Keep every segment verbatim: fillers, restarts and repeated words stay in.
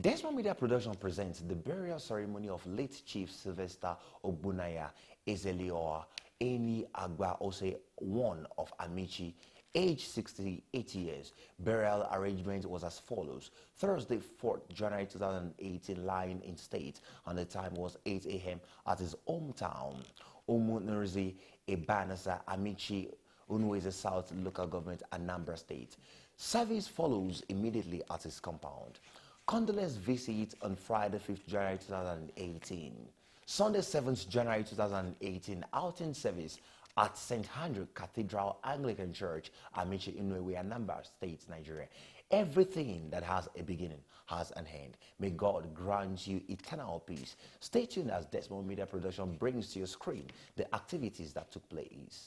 Desmond Media Production presents the burial ceremony of late Chief Sylvester Ogbunaya Ezelioha Eni Agba Ose, one of Amici, age sixty-eight years. Burial arrangement was as follows. Thursday, fourth January two thousand eighteen, lying in state, and the time was eight A M at his hometown, Umunurzi, Ebanasa, Amici, Unweze South Local Government, Anambra State. Service follows immediately at his compound. Condolence visit on Friday, fifth January two thousand eighteen. Sunday, seventh January two thousand eighteen, outing service at Saint Andrew Cathedral Anglican Church, Amici, Unwewe, Anambra State, Nigeria. Everything that has a beginning has an end. May God grant you eternal peace. Stay tuned as Desmond Media Production brings to your screen the activities that took place.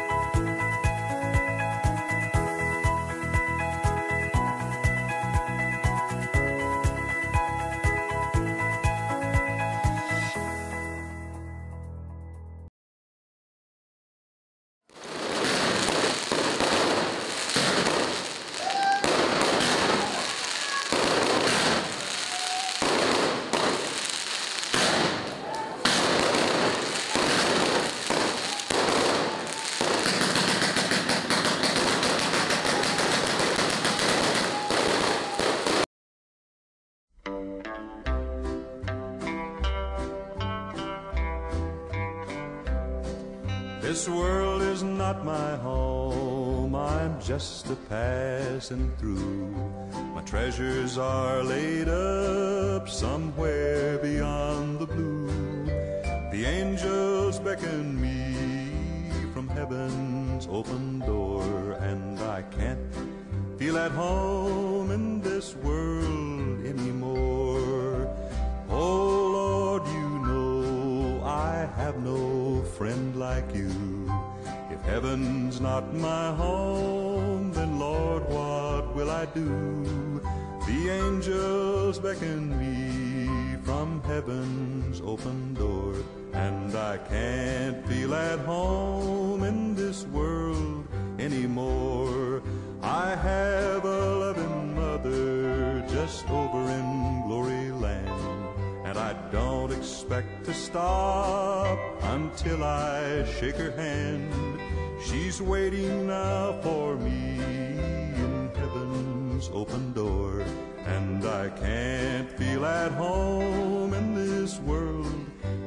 This world is not my home, I'm just a passing through. My treasures are laid up somewhere beyond the blue. The angels beckon me from heaven's open door, and I can't feel at home in this world anymore. Oh Lord, you know I have no friend like you. If heaven's not my home, then Lord, what will I do? The angels beckon me from heaven's open door, and I can't feel at home in this world anymore. I have a loving mother just over in glory land, and I don't expect to stop until I shake her hand. She's waiting now for me in heaven's open door, and I can't feel at home in this world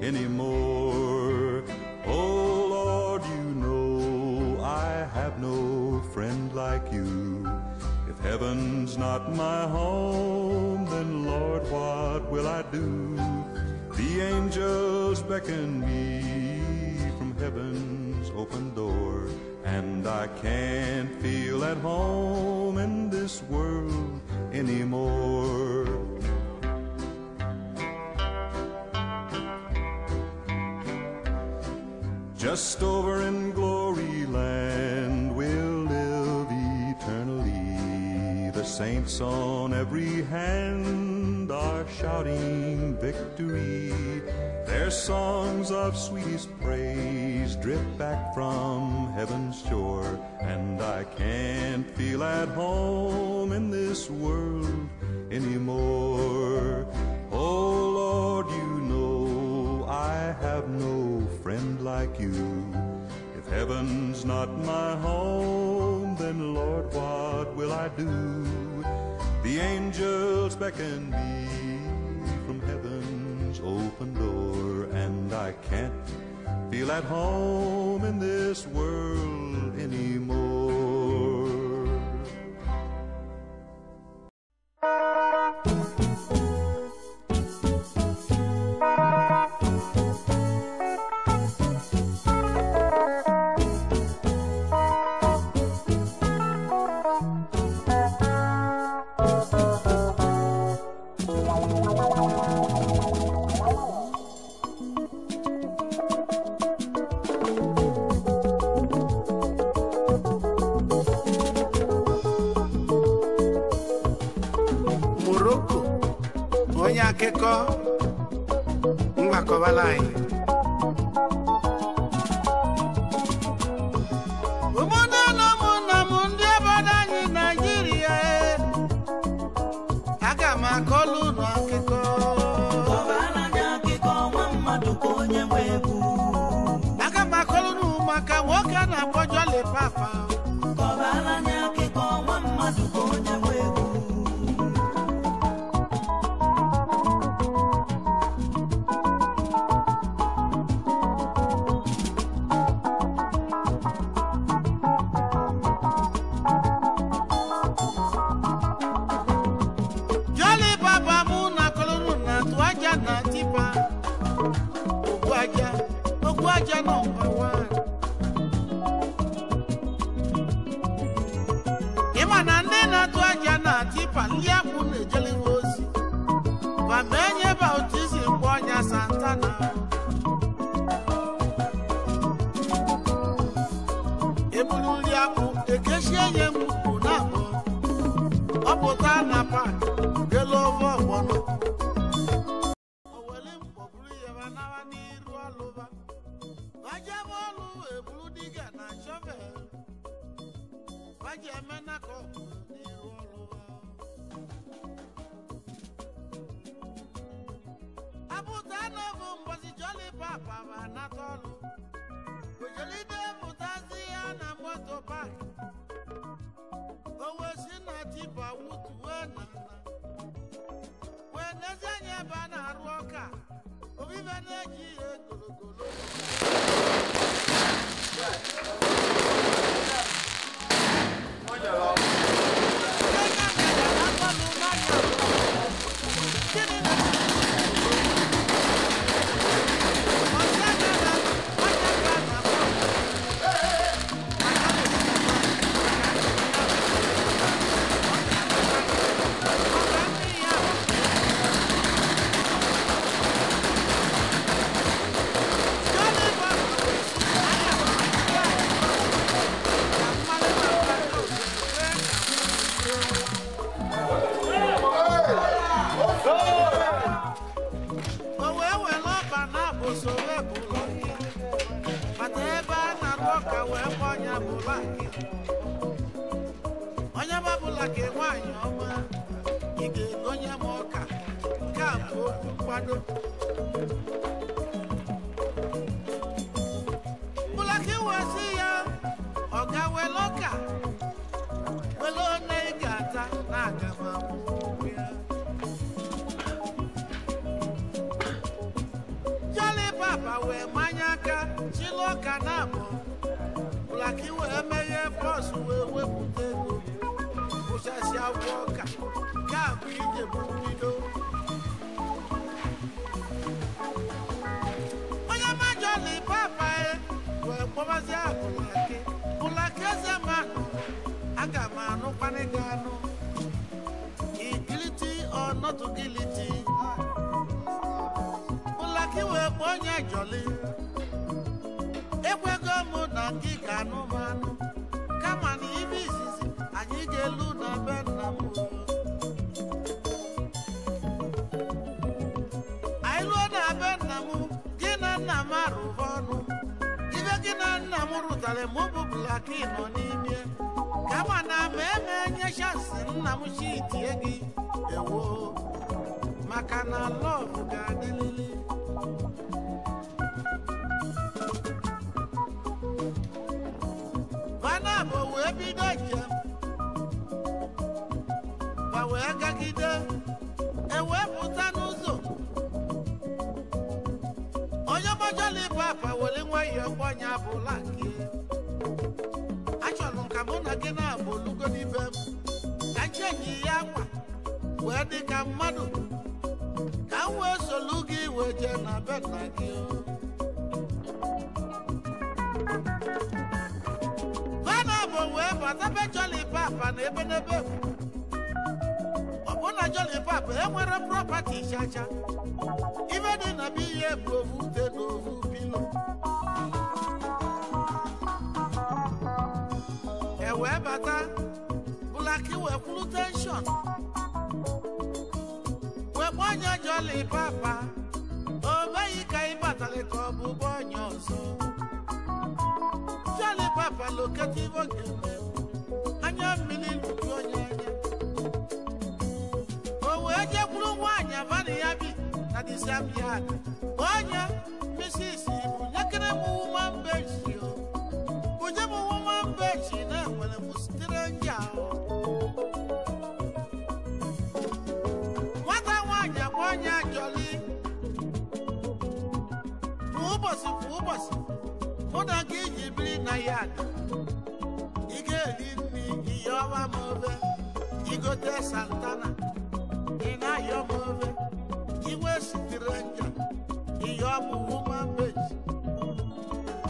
anymore. Oh Lord, you know I have no friend like you. If heaven's not my home, then Lord, what will I do? The angels beckon me from heaven's open door, and I can't feel at home in this world anymore. Just over in glory land we'll live eternally. The saints on every hand are shouting victory. Their songs of sweetest praise drift back from heaven's shore, and I can't feel at home in this world anymore. Oh Lord, you know I have no friend like you. If heaven's not my home, then Lord, what will I do? The angels beckon me from heaven's open door, and I can't feel at home in this world anymore. Onye akụkọ mgbakọbala anyị ụmụnne na ụmụnna m ndị obodo anyị Naịjirịa aga m akọlụ ụnụ number one. Imana nena tu ajana tipa liya kune jeli vosi. Vamenye bautizi mbonya Santana. Ebulu liya ku ekeshe yemu kunabo. Opotana park gelovo bono. Owelim pobuli yevanawa ni rualoba. Vajabolu ebulu diga na chove. Vajamena ko ni rualoba. Abutana vumbozi jolly papa vanatolu. Ujoli de mutazi ana moto park. Owe sina tipa wutu wena. Weneze nye bana ruoka. Ovive neji ye gologolo. Ojalo. Kenya meda na kolu manya. Kini na. Ojalo na. Ojalo na. Onye babula ke nwanyi ọma ige onye moka ka bụ kwado bula ke wasi ya oga weloka welo na igata na agama ya Jolly papa we manyaka chiloka na bo bula ke we emeye boss we we putego Ushasi awoka kabu ije bukido Oya ma Jolly papa e we pomazi akulake Ulake zemano agama no panegano Guilty or not guilty Ulake we ponya Jolly Ekwe gomu na giga no manu Kama ni hivi sisi Anyị ga-elu na be nna m anyị lụọ na be nna m gị na nna m arụba ọnụ ibe gị na nna m rụtara m bụ blaki nọ n'ime kama na ma eme nye shansi nna m chi tie gị ewo maka na lọv ga-adịlili Vana bụ wee bido njem wee gagide ewepụta n'ụzọ onye Jolly papa were nwayọọ gbọnya bụla nke achọrọ ka mụ na gị na-abụ olugo n'ibe m ka chenyi ya akwa wee dị ka mmadụ ka m wee solu gị wee jee na be nna gị Vana bụ wee bata be Jolly papa na ebe n'ebe Ona Jolly papa e nwere property chacha Ibe dị na biye bụ ovu te n'ovu bilo E wee bata Bulaki wee kwulu tension Wee gbanye Jolly papa O meghị ka ị batali ka ọ bụ gbanye ọzọ Jolly papa loketi ibo ga-eme Anya mmiri luju onye anya Eje kwuru nwanyị abani ya bi na the same yard. Onye Missus Ibu nyekere m woman bench o. Uje m woman bench na enwere m stranger o. Nwata nwanyị abụ onye Jolly. Ụbọchị kwa ụbọchị, mụ na gị ji biri na yard. Ị ga-eri nri ihe ọma m obe, igote Santana. Ina yo move, iwe stranger, iyo mu woman bench.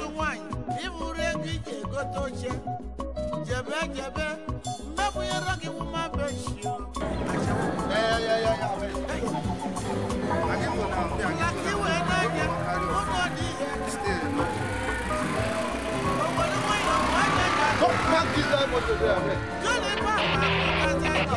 na-achụ nwanyị ịbụrụ ego iji egote oche jebe jebe mmebụnyere gị nwụma beshi laka iwe n'anya ụlọ dị ihe obodo nwanyị ọbụ anya jọli papa kata je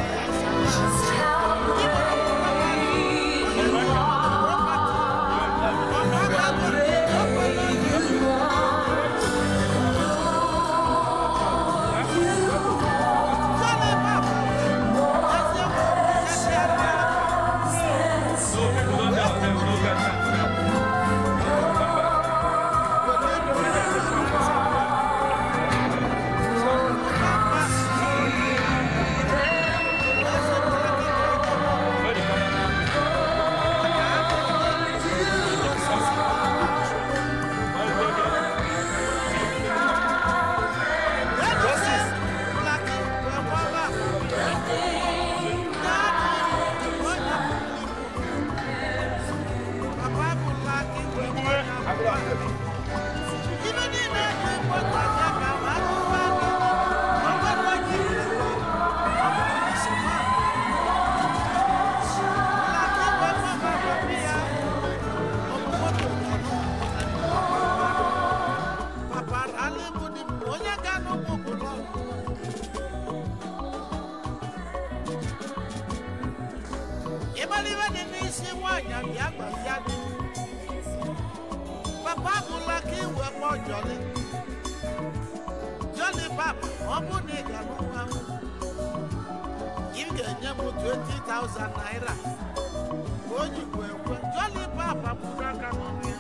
twenty thousand naira. Oji kwe jolly papa mudaka mumia.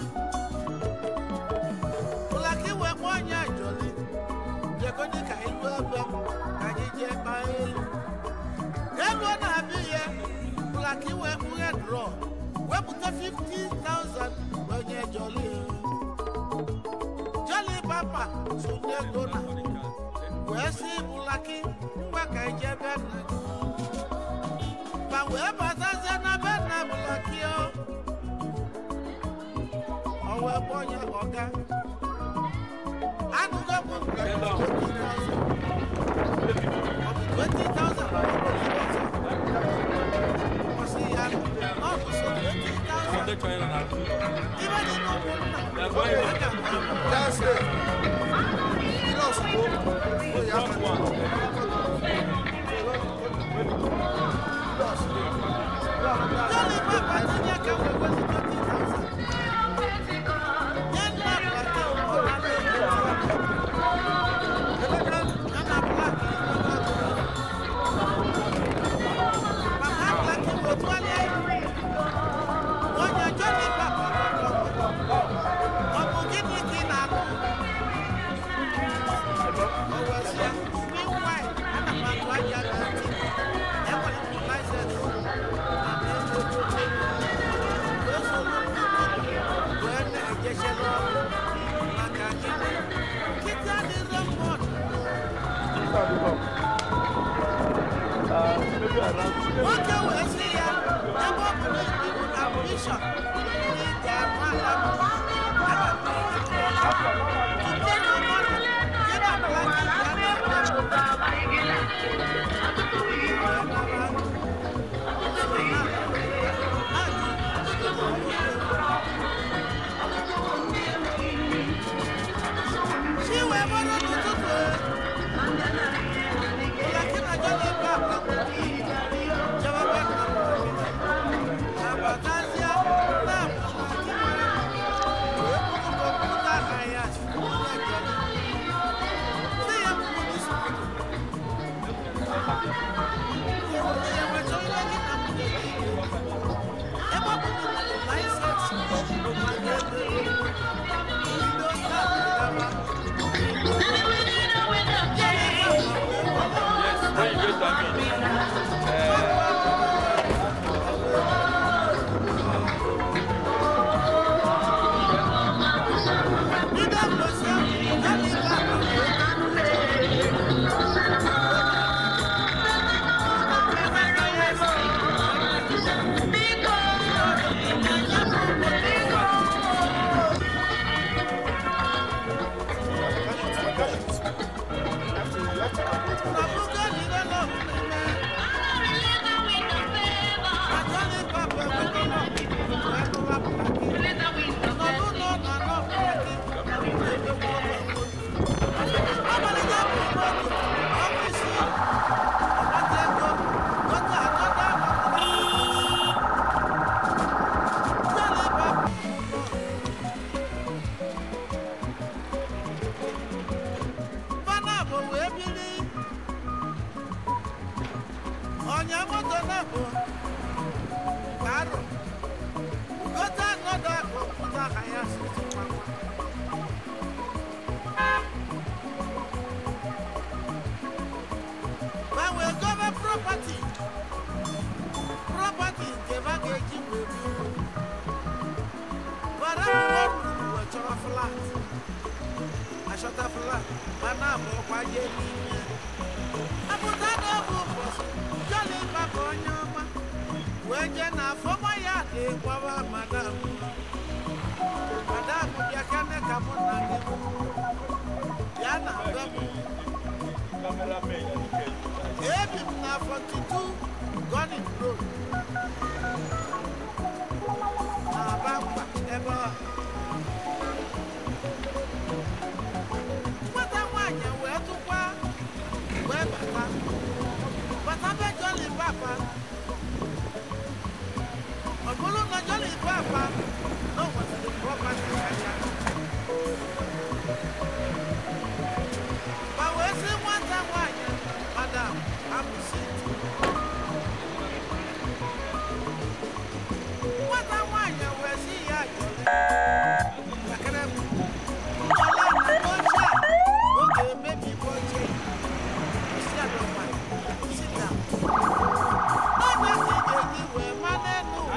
Ulaki we mwanya jolly. Jekoni ka ilu ebe kajije pa elu. Elu na abiye. Ulaki we mwe draw. We pute fifty thousand wenye jolly. Jolly papa sunde gona. We si ulaki mwe kajije na. We bazaze na bena bulakio. Owe bonya oga. Anu go bu twenty thousand. Osi ya. Oh, so twenty thousand. Even in no one. That's it. You know so. Oh, yeah. Jolly papa tinya ka we we twenty thousand. Yen na papa o na le. Ana black. Papa black o twale. Onya Jolly papa. Obu gidi ki na no. onye moto na-abụ karo gota another computer hire system when we go to property property nke ba ga-eji wee bi but everyone we chọrọ flat ashọta flat mana abụọkwa je n'ime apụta n'obu ụbọchị jọli papa onye ọma wee je na afọma ya dị gwawa madam madam bịa kene ka mụ na gị ya na be m ebi m na forty-two Gunning Road na Abamba ebe a nwata nwaanyị wee tụkwa wee bata bata be jọli papa ọ bụrụ na jọli papa na o nwetara property karịa ma wee sị nwata nwaanyị madam abụsị nwata nwaanyị wee sị ya jọli bakere m jọli na n'oche a oge emebi oche isi adọma sita onye si ga-eji wee mana enu ụwa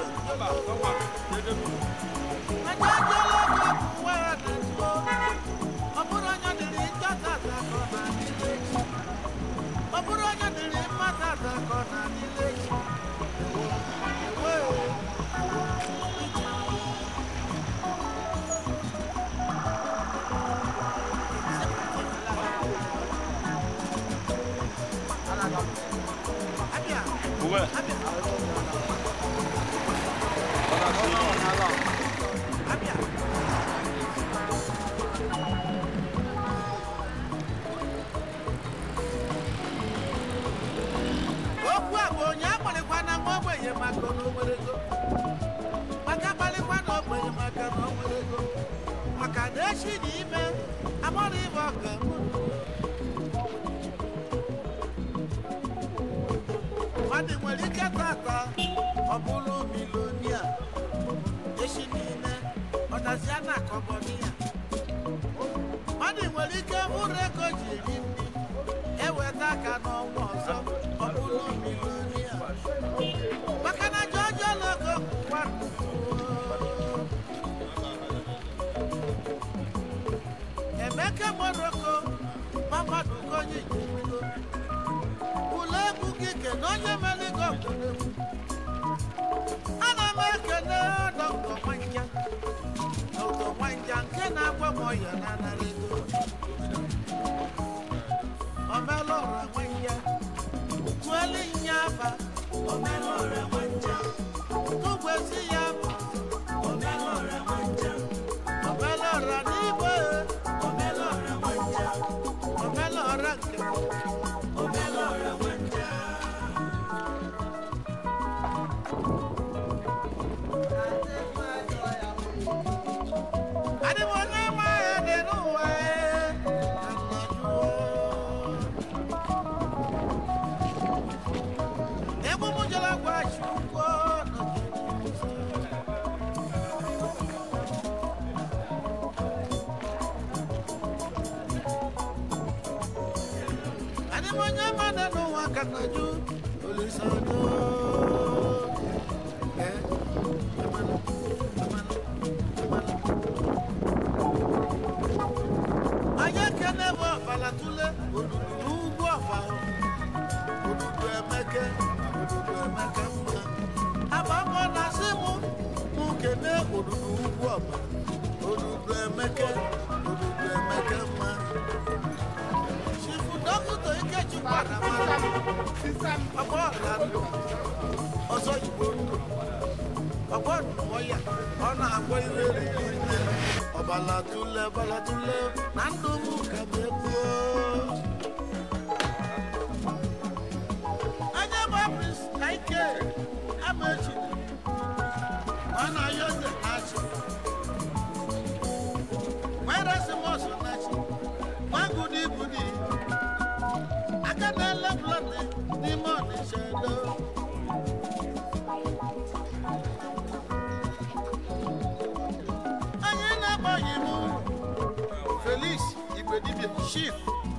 ọ bụrụ onye dịrị njọta akọ na adịla echi ọ bụrụ onye dịrị mmata akọ na adịla echi okwu a bụ onye akpọrịkwa na nwa ogbenye maka na o nwere ego maka akpalịkwa na ogbenye maka na o nwere ego maka na echi na ime amara ibe ọka mmadụ nwere ike tata ọ bụrụ milonia echi niile ọdazia na akọbọnia mmadụ nwere ike bụrụ ego ji eri nri eweta aka n'ọnwa ọzọ ọ bụrụ milonia maka na jọjọ logo kwụkwa Emeka Moroko mmadụ onye jibido ụlọ egwu gị kene onye meligo obodo ana m ekene dọkịta Nwanja dọkịta Nwanja nke na-agwa m ọya na anara ego omelọra Nwanja tụeli nya aba omelọra Nwanja tụgwezi ya bụ omelọra Nwanja omelọra n'igwe omelọra Nwanja omelọra nke omelọra Nwanja adị m onye ma ya dị n'ụwa egwu m jere gwa Chukwu adị m onye ma dị n'ụwa ka na ju Olisado onye kene bụ ọbala tụle odudu n'ugwu ọba odudu Emeke odudu Emeke mma aba mbọ na asị mụ mụ kene odudu ugwu ọba odudu Emeke odudu Emeke mma chifu dọkịta Ikechukwu Adamala ọgbọ ọla ndụ ọzọ Igbo ndụ ọgbọ ndụ ọya ọ na-agwọ iwe riri nne ọbala tụle ọbala tụle na ndụ mụ ka m ekwuo onye bụ Prince Ike Amaechi ọ na-ayọ ndị na-achị nwere simos na-achị nwa gudi gudi aka na-ele blọd n'ime Ọnịcha Ebedibe Chief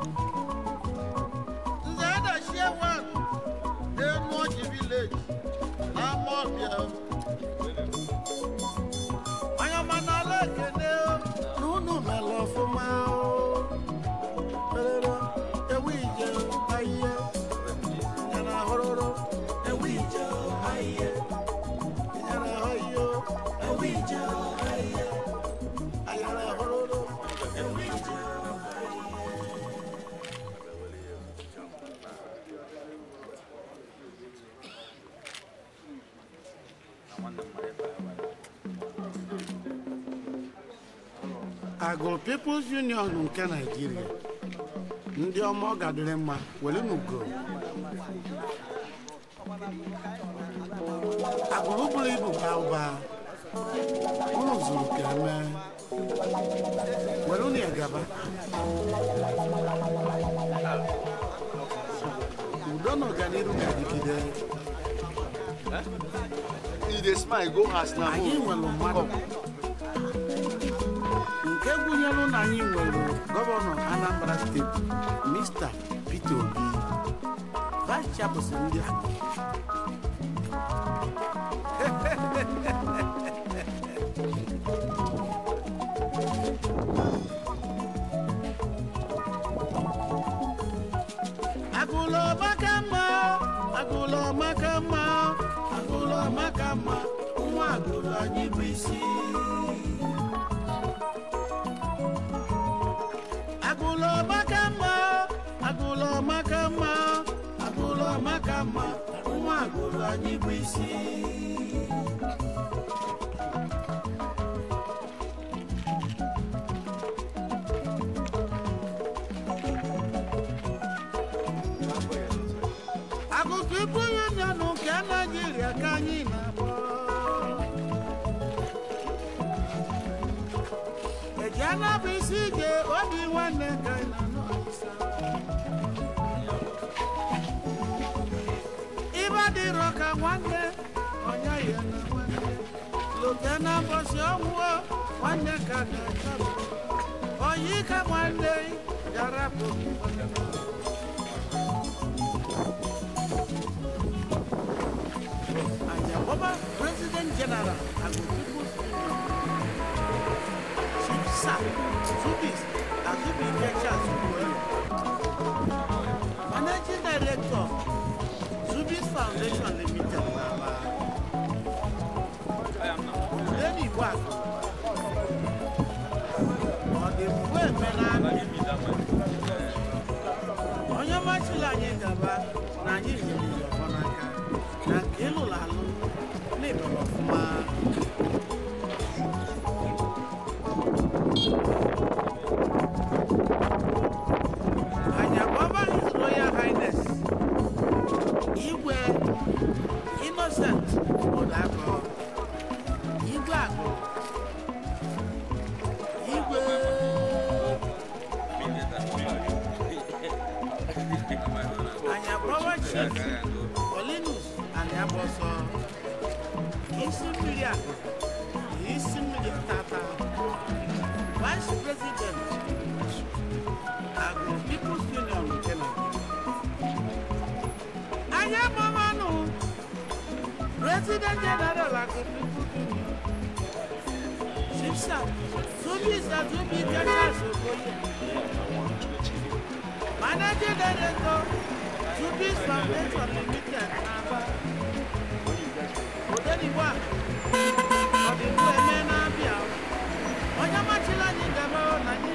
Nzada Shewan Enoji Village Amobia Ayamana Lekene Nunu Melofuma Perero Ewije Aye Yana Hororo Ewije Aye Yana Hoyo Ewije Aye Ayana Hororo Ewije Agụ People's Union nke Nigeria ndị ọma ọ gadịrị mma were n'ugo agụrụ buru ibu baa ụba unu zuru ka eme were unu ya gaba udo na ọganiru ga-adịgide anyị nwere mmadụ nke gụnyere na anyị nwere gọvanọ Anambra steeti Mister Peter Obi vice chairperson ndị Agụ Agụlọ maka mma agụlọ maka mma agụlọ maka mma nwa agụlọ anyị bụ isi Agụlọ maka mma agụlọ maka mma agụlọ maka mma nwa agụlọ anyị bụ isi Agụkọ ikwu union nke Nigeria ka anyị na-agbọ eji anabụ isi ije obi nwanne ka anyị na-anọ isa ịba dịrọ ka nwanne ọnya ya na nwanne lote na mbọsị ọnwụọ nwanne ka ga-achọrọ oyi ka nwanne garapụ Oba President General Agụ People's Union Chief Sir Zubis Azubike Chazukwuelu Managing Director Zubis Foundation Limited Naba Udeni Wako Ọdịmgbe Menami onye machila anyị gaba na anyị nyere ya ọfọ n'aka na nke ịlụrụ alụ n'ịbụrụ ọfụma anyị agbaba His Royal Highness Igwe Innocent Odakọ Igwe Agụ Igwe anyị agbaba Chief Olinus Aniaboso isi mmiri Agụ isi mmiri Tata Vice President Agụ People's Union nke Nigeria anyị agbamanụ President General Agụ People's Union Chief Sir Zubis Azubike Chazukwuelu Managing Director Zubis Foundation Limited Aba Odeniwa Ọdịmgbe eme na-abịa onye machila anyị gaba na anyị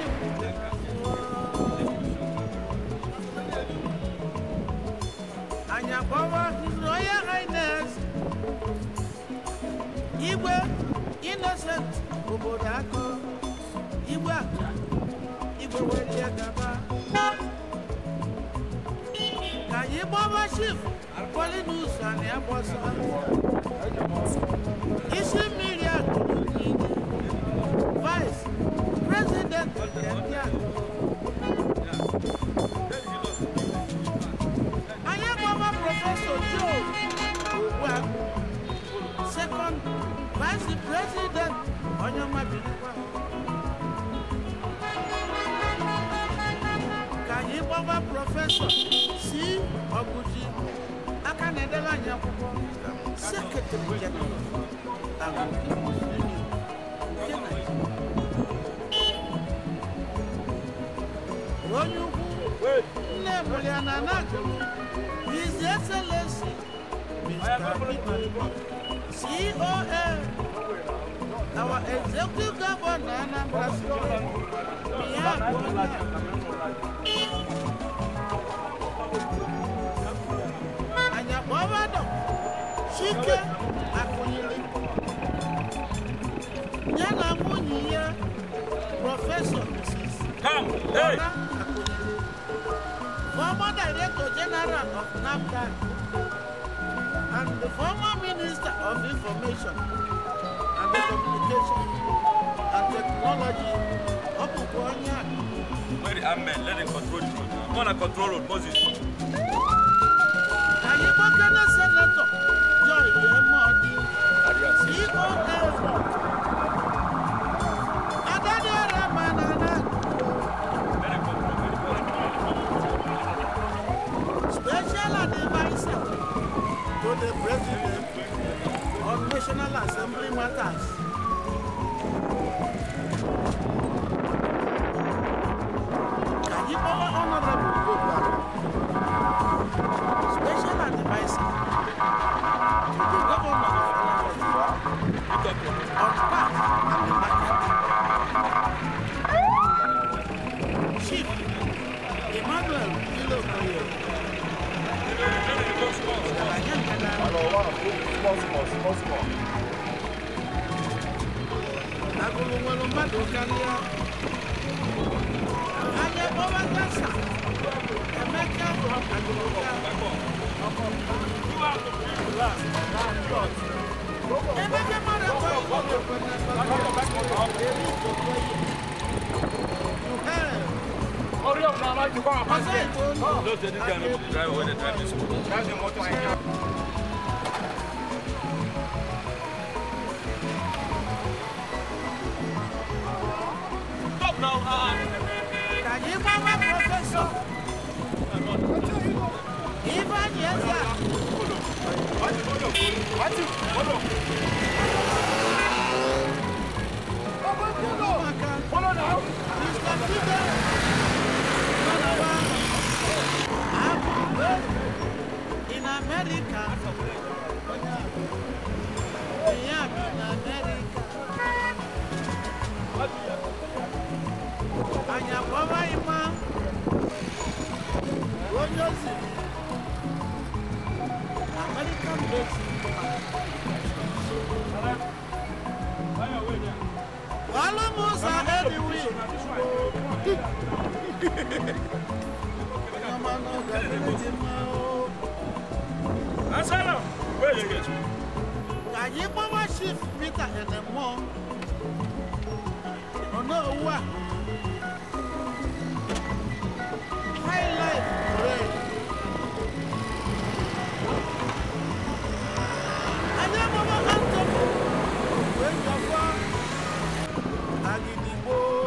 anyị akpọwa His Royal Highness Igwe Innocent obodo akọ Igwe Agụ Igwe were ya gaba ka anyị gbaba Chief Polinus Aniaboso isi mmiri Agụ Vice President nke ndị Agụ anyị gbaba Professor Joe Ogbuagụ Second Vice President onye ọma birikwa Baba Professor C. Oguji, Akanedela Nyakubo, Secretary General, His Excellency, Mister C O A, our Executive Governor, Anambra Anyabovado, Chike Akunyili, Yana Muniya, Professor Missus Come, hey! Former Director General of NAFDAC and the former Minister of Information and Communication and Technology of Bukonya. Where the amen, let him control it. I'm gonna control it, Moses. And you can Senator Joy Modi, C O A. Special advisor to the President on National Assembly matters. Kajibola Honorable Gobwa, Special advisor to the Governor of Anambra on part and the market. Chief Emmanuel Ilokoye. Small, small, small, small. Agulungolo Madokalia. Anya Bovagasa. Emeka Agulunga. Emeka Hurry up now, like you go up. Those didn't drive away the drive this school. That's the motorcycle. Stop now, uh Can you mama professor? Even yes, sir. What? Follow. Follow now. Mister Fidel. In America, yeah, in America, and your Baba Ima, American base. Almost everywhere. Asala, where you get? Can you mama shift Peter and the mom? Oh no, what? High life, right? And then mama Anton, when you're far, Agidibo.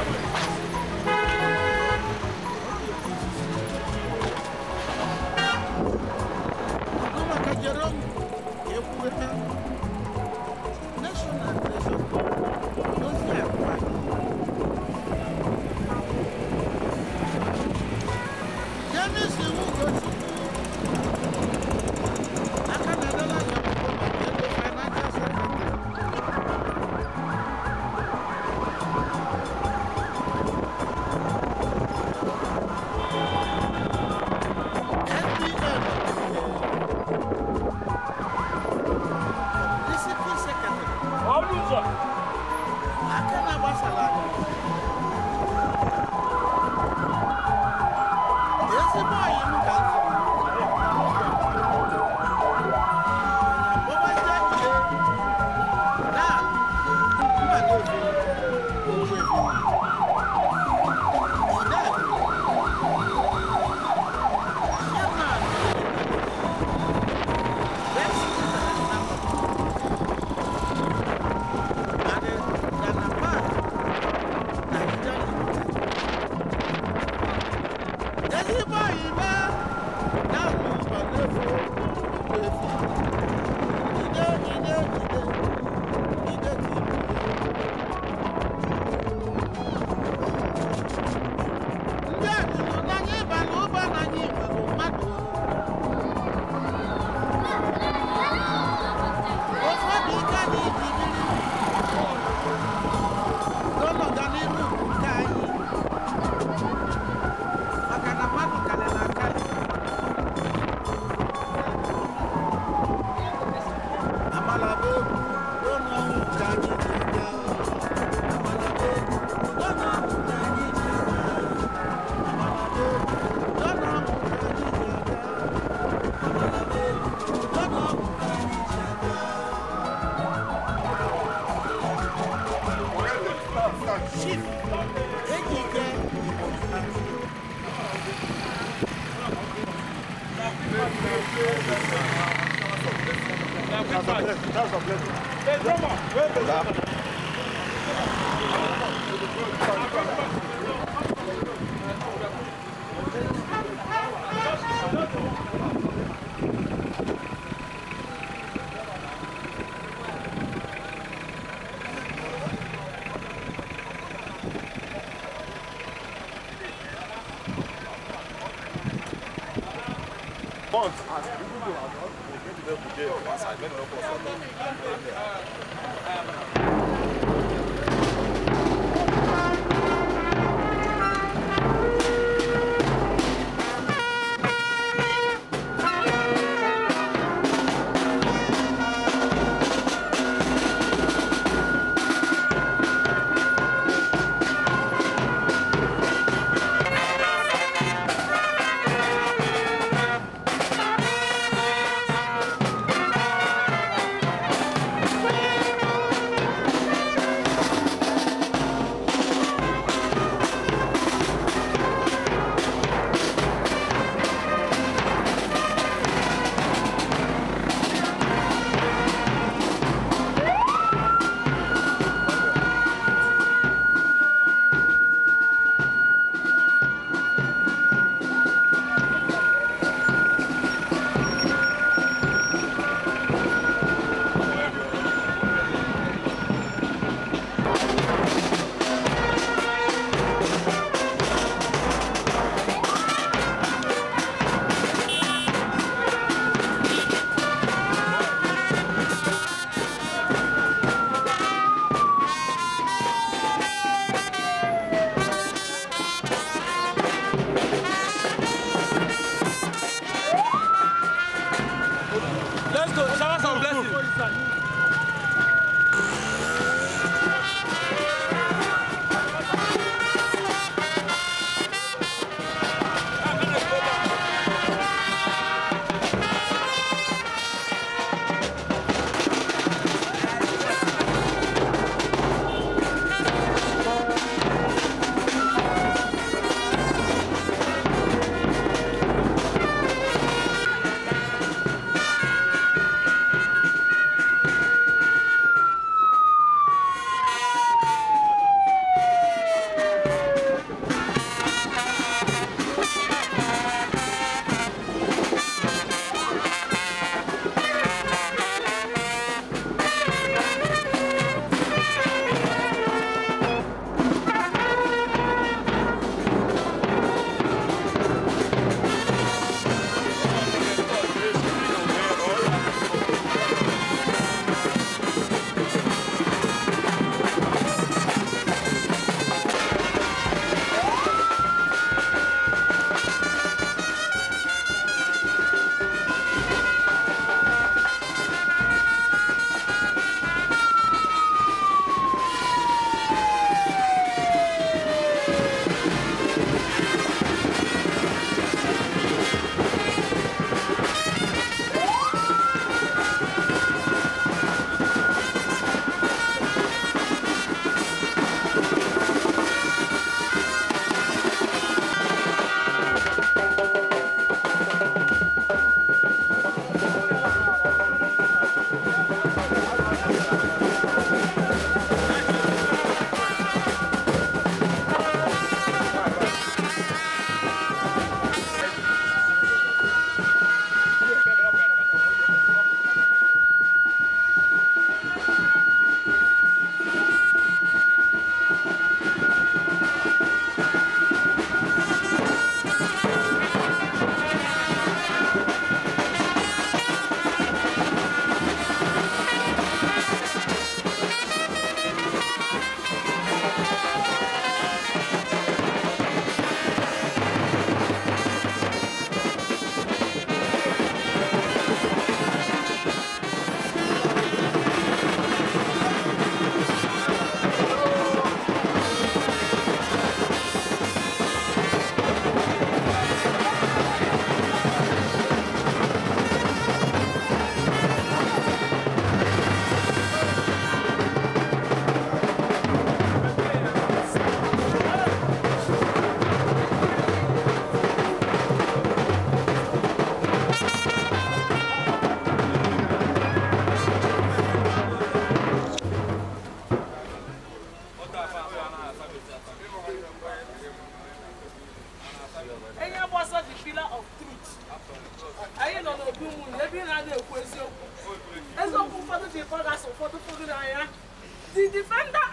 Thank you.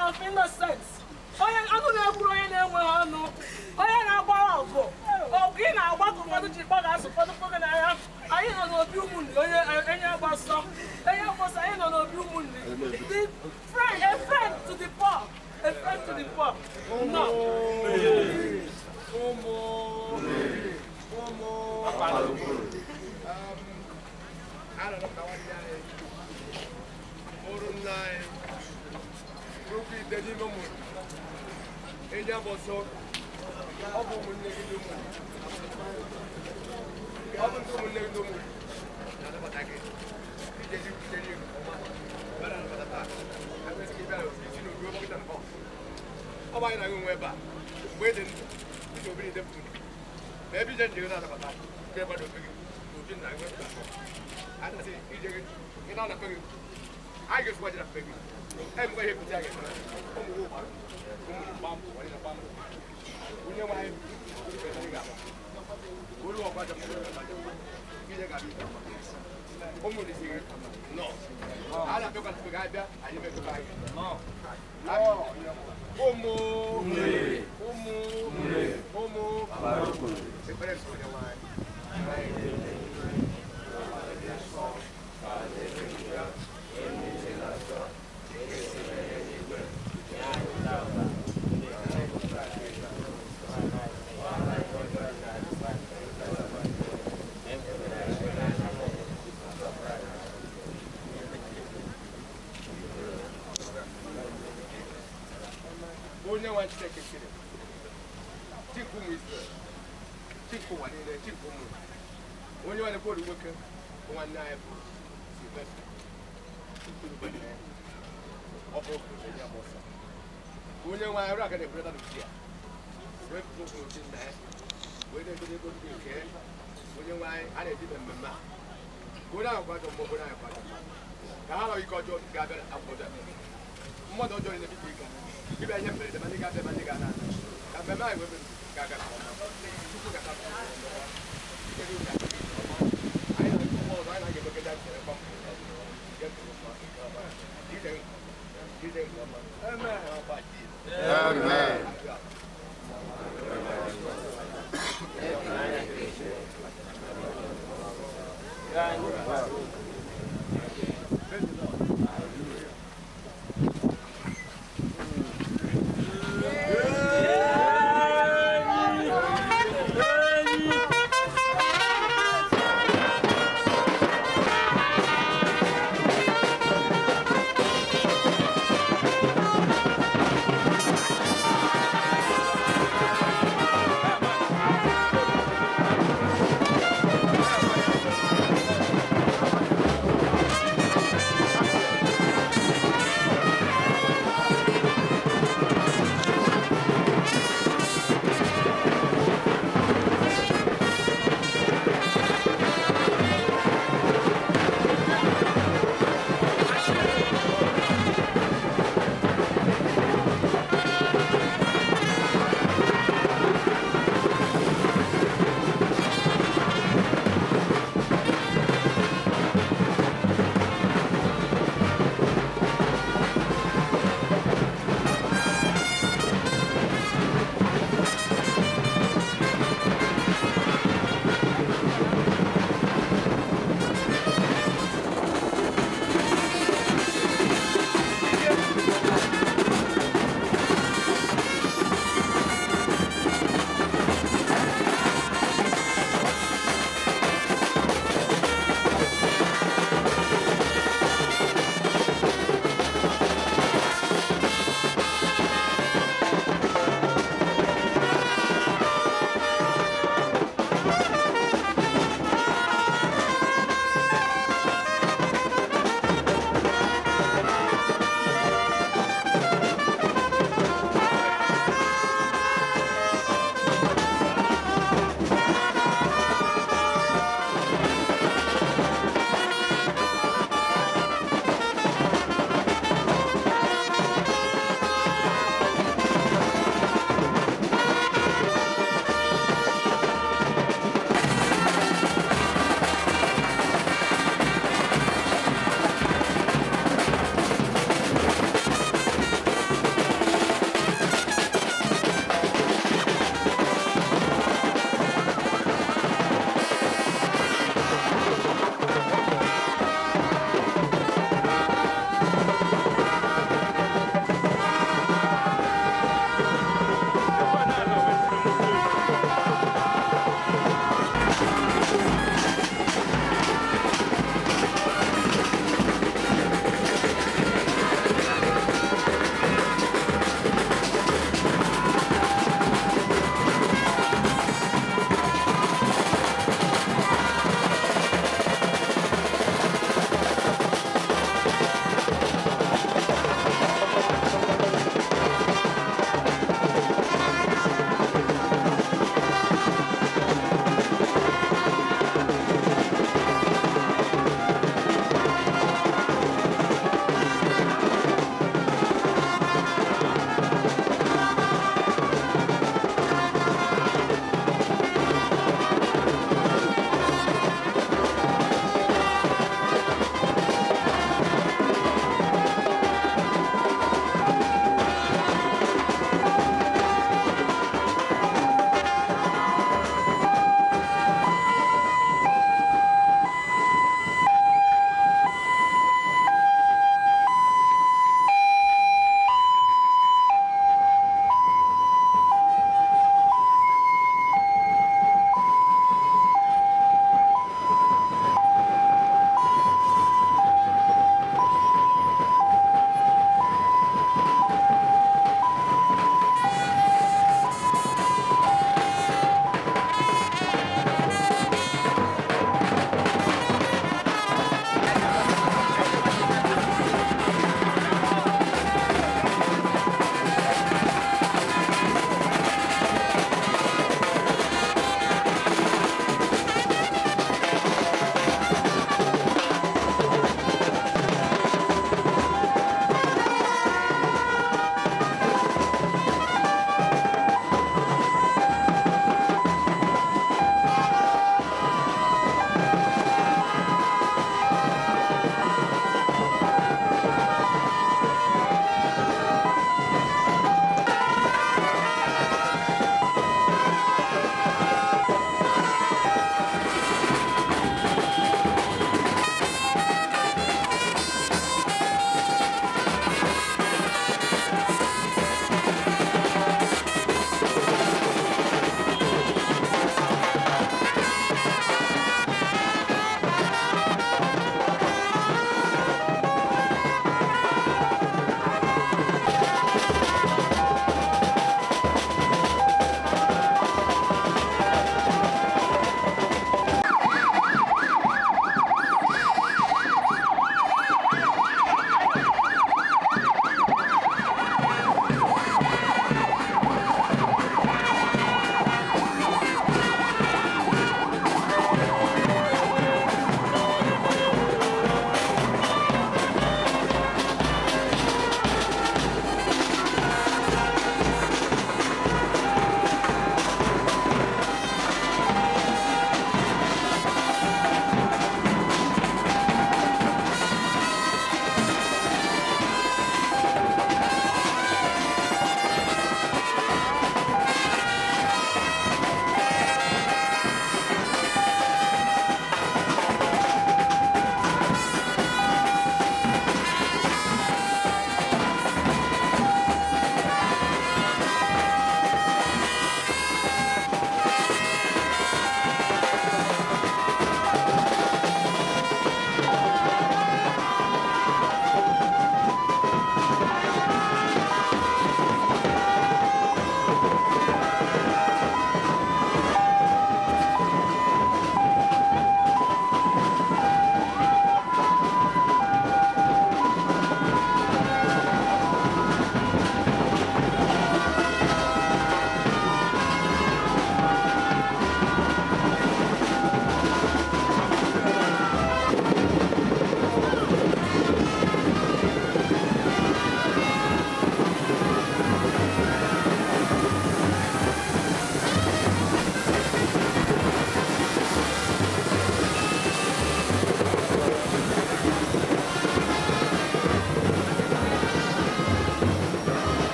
of innocence. Onye anụ na-ekwuru onye na-enweghị ọnụ. Onye na-agbara ọgụ. Ọgụ ị na-agbakọ ụfọdụ ji gbaga asụ ụfọdụ kpọgị n'ahịa. Anyị nọ n'obi ụmụnne onye enye gbasọ. Enye gbasọ anyị nọ n'obi ụmụnne. The friend, a friend to the poor. A friend to the poor. No. Omo. Omo. Um, I don't know how I got it. Orunai. Ruki Dedi Momo. Enya Boso. Obo Munegi Dumu. Obo Munegi Dumu. Nada Bataki. Dedi Dedi. Bara Batata. I'm going to keep out. You know, you're going to go. How about you going back? Waiting. You'll be the maybe then you know about that. Get about the big. You didn't like it. I don't see you get it on a big. I just watch it a big. I'm going to take it. Come over. Come bomb. What is a bomb? We know why. Who know about the no. I don't know what to guide there. I didn't make a bag. No. No. Homo. Homo. Homo. The best for the wine. Onye wa chike kire. Chiku mu ise. Chiku wa ni le chiku mu. Onye wa le ko ruwo kan. O wa na e bu. Si be. Chiku lu be. Obo ko se ya bosa. Onye wa ara ka de brother du kia. We ko ko tin na. We de de ko du ke. Onye wa a de di be mma. Go na kwa do mo go na kwa do. Ka ha lo iko jo ga be apoda. Mo do jo ni bi bi ka. If I have the money, got the money, got that. I'm a man with Gaga. I like to look at that. You think, you think, Amen.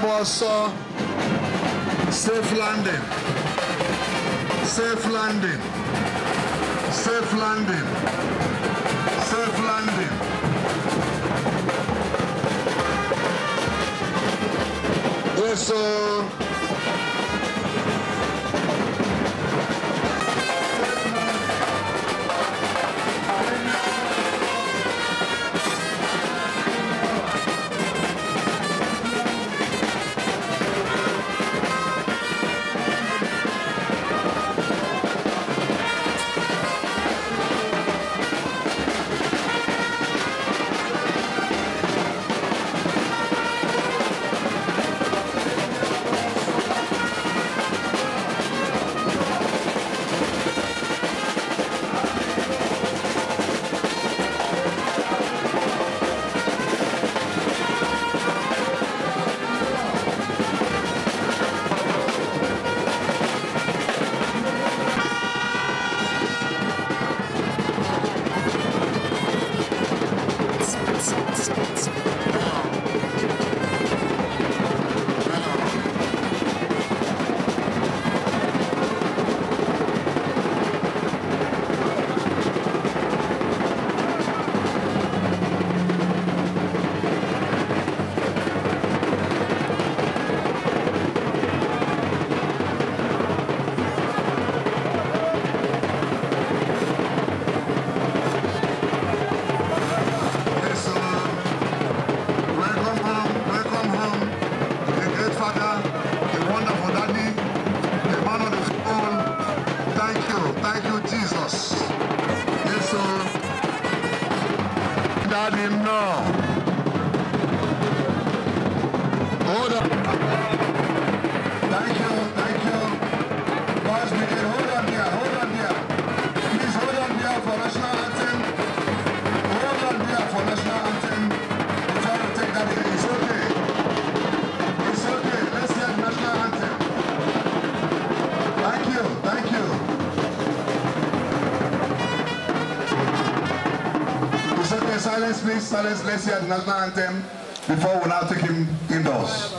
also safe landing, safe landing, safe landing, safe landing. Yes, sir. Silence, please. Silence. Let's hear the national anthem before we now take him indoors.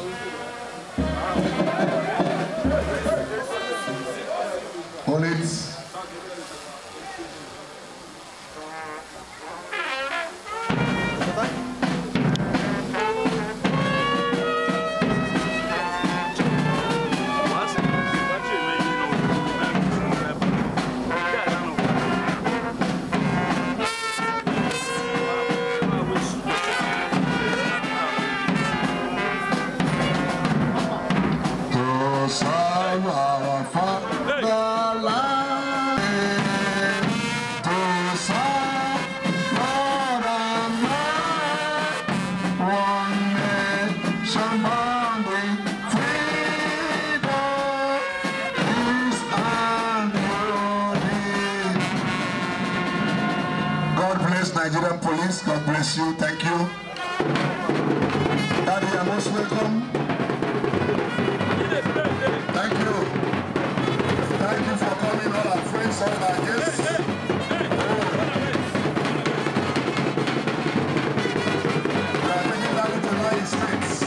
Hold it. Nigerian police, God bless you, thank you. Daddy, you're most welcome. Thank you. Thank you for coming, all our friends, all our guests. We are taking Daddy to nine states.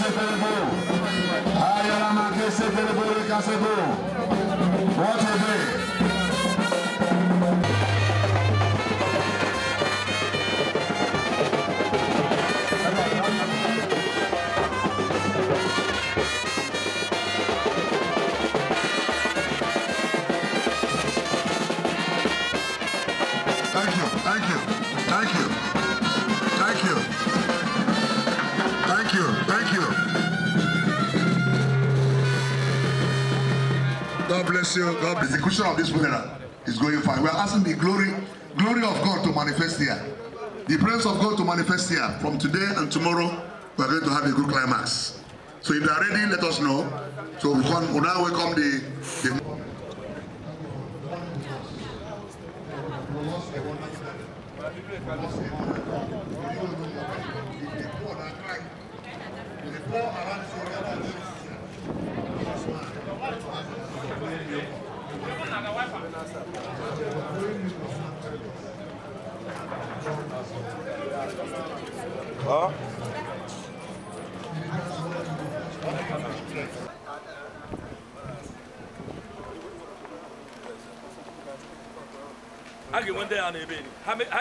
What a day. Thank you, thank you, thank you, thank you, thank you, thank you. God bless you. God bless. The execution of this funeral is going fine. We are asking the glory, glory of God to manifest here. The presence of God to manifest here. From today and tomorrow, we are going to have a good climax. So if they are ready, let us know. So we can we now welcome the. the Huh? I get one day on the baby. How many?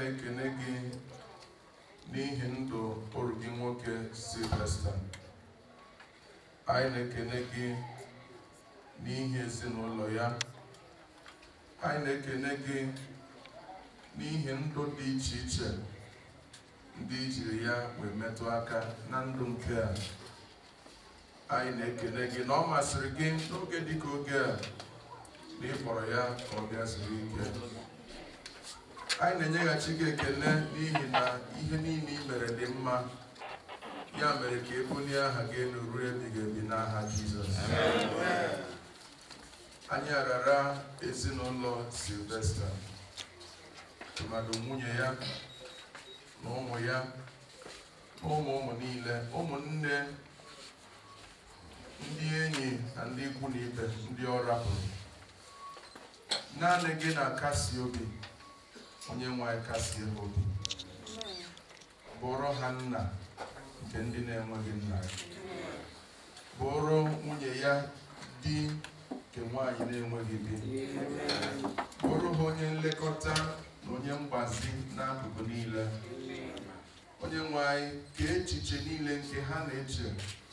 n'ihi ndụ ọrụ gị nwoke Sylvester anyị na-ekene gị n'ihi ezinụlọ ya anyị na-ekene gị n'ihi ndụ dị iche iche ndị ijiri ya wee metụ aka na ndụ nke a anyị na-ekene gị na ọ masịrị gị n'oge dịka oge a na ị kpọrọ ya ka ọ bịa zuru ike anyị na-enyeghachi gị ekele n'ihi na ihe niile i mere dị mma ya mere ka ebulie aha gị elu ruo ebighị ebi n'aha Jizọs. Anyị arara ezinụlọ Sylvester tụmadụ nwunye ya na ụmụ ya na ụmụ ụmụ niile ụmụnne ndị enyi na ndị ikwu na ibe ndị ọ rapụrụ naanị gị na-akasi obi onye nwe anyị kasie obi bụrụ ha nna nke ndị na-enweghị nna bụrụ nwunye ya di nke nwaanyị na-enweghị di bụrụ ha onye nlekọta na onye mgbazi n'akụkụ niile onye nwe anyị ka echiche niile nke ha na-eche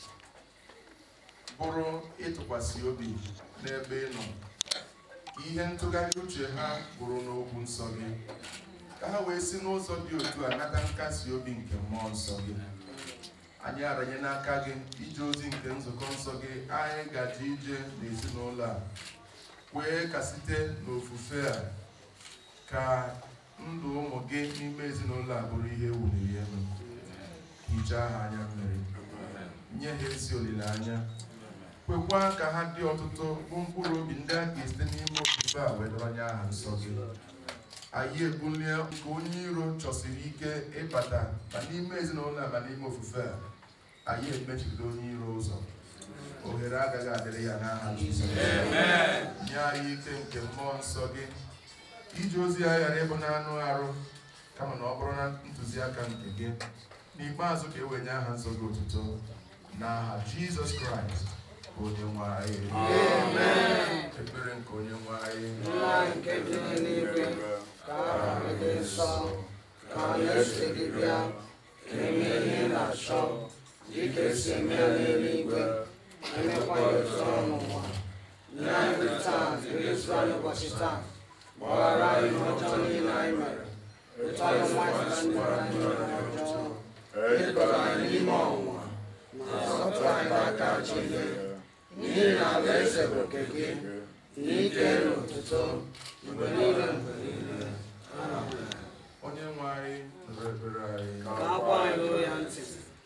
bụrụ ịtụkwasị obi n'ebe ị nọ ka ihe ntụgharị uche ha bụrụ n'okwu nsọ gị ka ha wee si n'ụzọ dị otu a nata nkasi obi nke mmụọ nsọ gị anyị aranye n'aka gị ije ozi nke nzukọ nsọ gị anyị gaji ije n'ezinụlọ a wee ka site n'ofufe a ka ndụ ụmụ gị n'ime ezinụlọ a bụrụ ihe ewuliri elu hichaa ha anya mmiri nye ha ezi olileanya kwekwa ka ha dị ọtụtụ bụ mkpụrụ obi ndị a ga-esite n'ime ofufe a wee dọrọnye aha nsọ gị anyị ebulie nke onye iro chọsiri ike ịbata ma n'ime ezinụlọ a ma n'ime ofufe a anyị emechibido onye iro ụzọ ohere agaghị adịrị ya n'aha Jizọs. Nye anyị ike nke mmụọ nsọ gị iji ozi ya ghara ịbụ na anụ arụ kama na ọ bụrụ na ntụziaka nke gị n'ikpeazụ ka e wenye aha nsọ gị otuto n'aha Jizọs Kraịst onye nwe anyị. Ekpere nke onye nwe anyị. Nna nke dị n'eluigwe, ka aha gị dị nsọ, ka alaeze gị bịa, ka eme ihe ị na-achọ dịka esi eme ya n'eluigwe, emekwa ya otu ọrụ n'ụwa. Nye anyị taa nri anyị ụbọchị taa, gbaghara anyị ihe ọjọọ niile anyị mere, weta anyị mmanya na ndị anyị mere ọjọọ, edebara anyị n'ime ọnwụnwa, ma zọpụta anyị n'aka Chineke. N'ihi na alaeze bụ nke gị, n'ike na otuto, mgbe niile mgbe niile. Onye nwe anyị nụrụ ekpere anyị. Ka akwa anyị nụrụ ya ntị.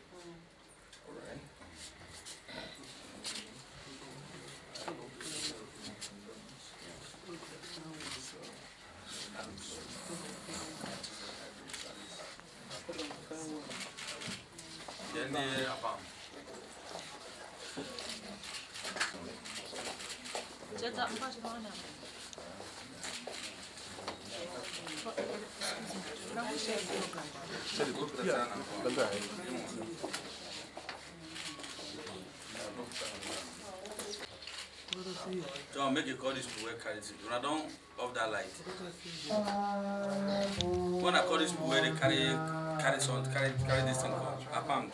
John, make you call this people where carry it. When I don't off that light. When I call this people where they carry carry some carry carry this thing called a pump.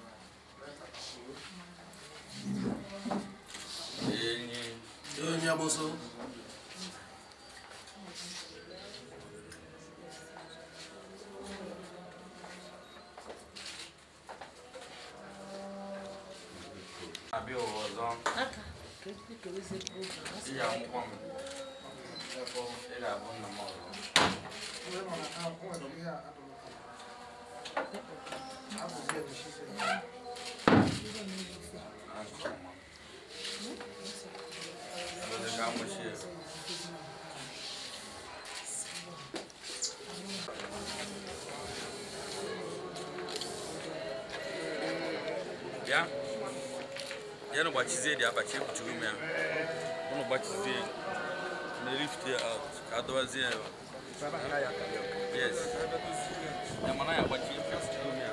Yeah, yeah, no, but she's there, but she's to me. No, but she's there. The lift there out. Otherwise, yeah. Yes. The man I watch you first to me.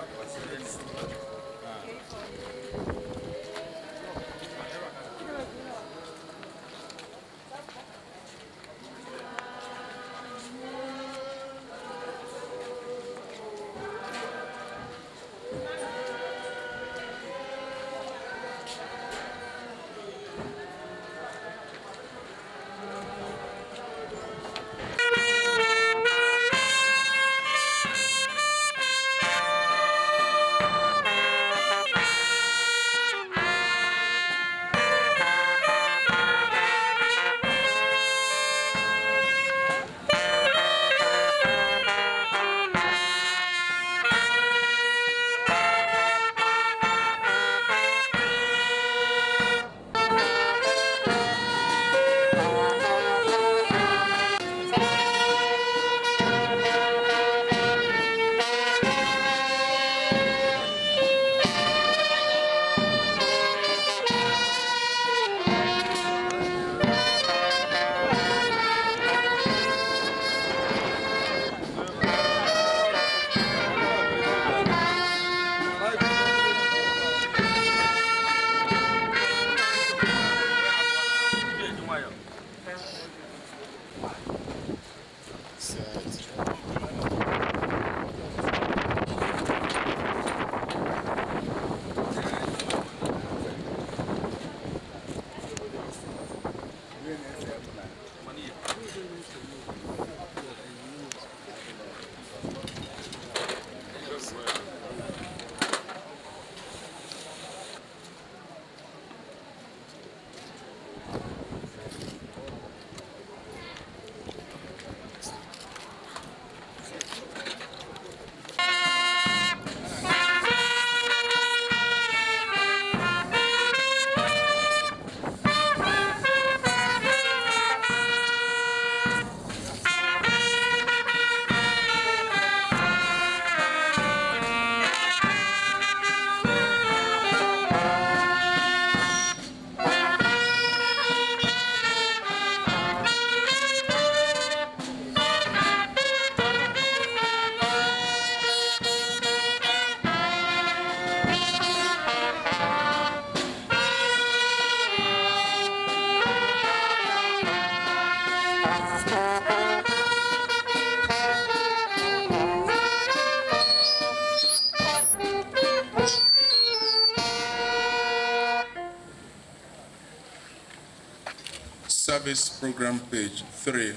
service program page three.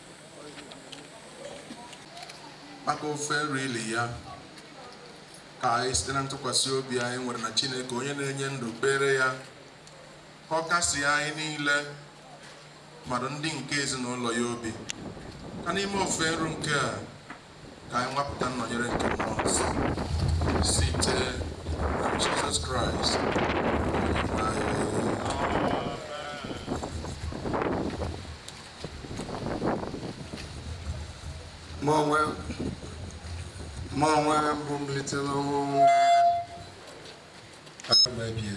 Mako really ya ka istina ntụkwasị obi anyị nwere na Chineke onye na-enye ndụ kpere ya ka ọ kasị anyị niile mmadụ ndị nke ezinụlọ ya obi ka n'ime ofe nru nke a ka anyị nwapụta nnọnyere nke mmụọ nsọ site na Jesus Christ. Mongwe Mongwe Bumblitelo Baby.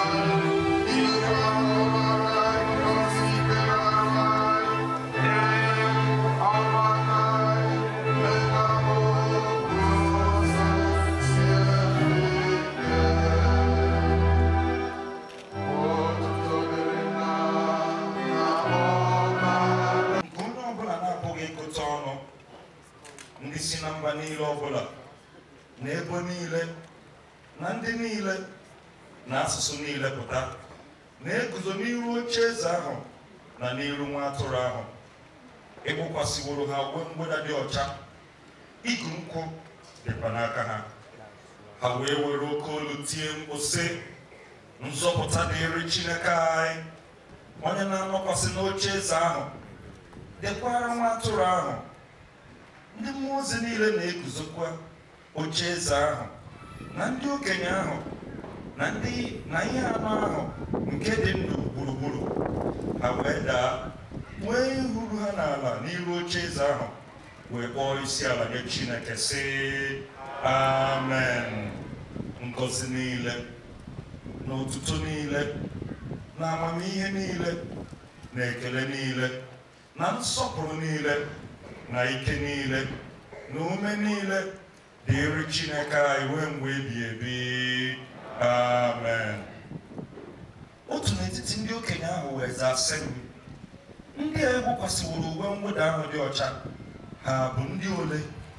Yeah. ọbụla na ebo niile na ndị niile na asụsụ niile pụta na-eguzo n'iru oche eze ahụ na n'iru nwa atụrụ ahụ ịgbokwasịworo ha uwe mwụda dị ọcha igu nkwụ dịkwa n'aka ha ha wee were oke olu tie mkpu sị nzọpụta dịrị Chineke anyị onye na-anọkwasị n'oche eze ahụ dịkwara nwa atụrụ ahụ. Ndị mmụọ ozi niile na-eguzokwa oche eze ahụ na ndị okenye ahụ na ndị na ihe anụ ahụ nke dị ndụ gburugburu ha wee daa wee huru ha n'ala n'iru oche eze ahụ wee kpọọ isi ala nye Chineke sị amen. Ngọzi niile na otuto niile na amamihe niile na ekele niile na nsọpụrụ niile na ike niile na ume niile dịrị Chineke anyị ruo mgbe ebighị ebi amen. Otu n'etiti ndị okenye ahụ wee zaa sị ndị a egbokwasịworo uwe mwụda ahụ dị ọcha ha bụ ndị ole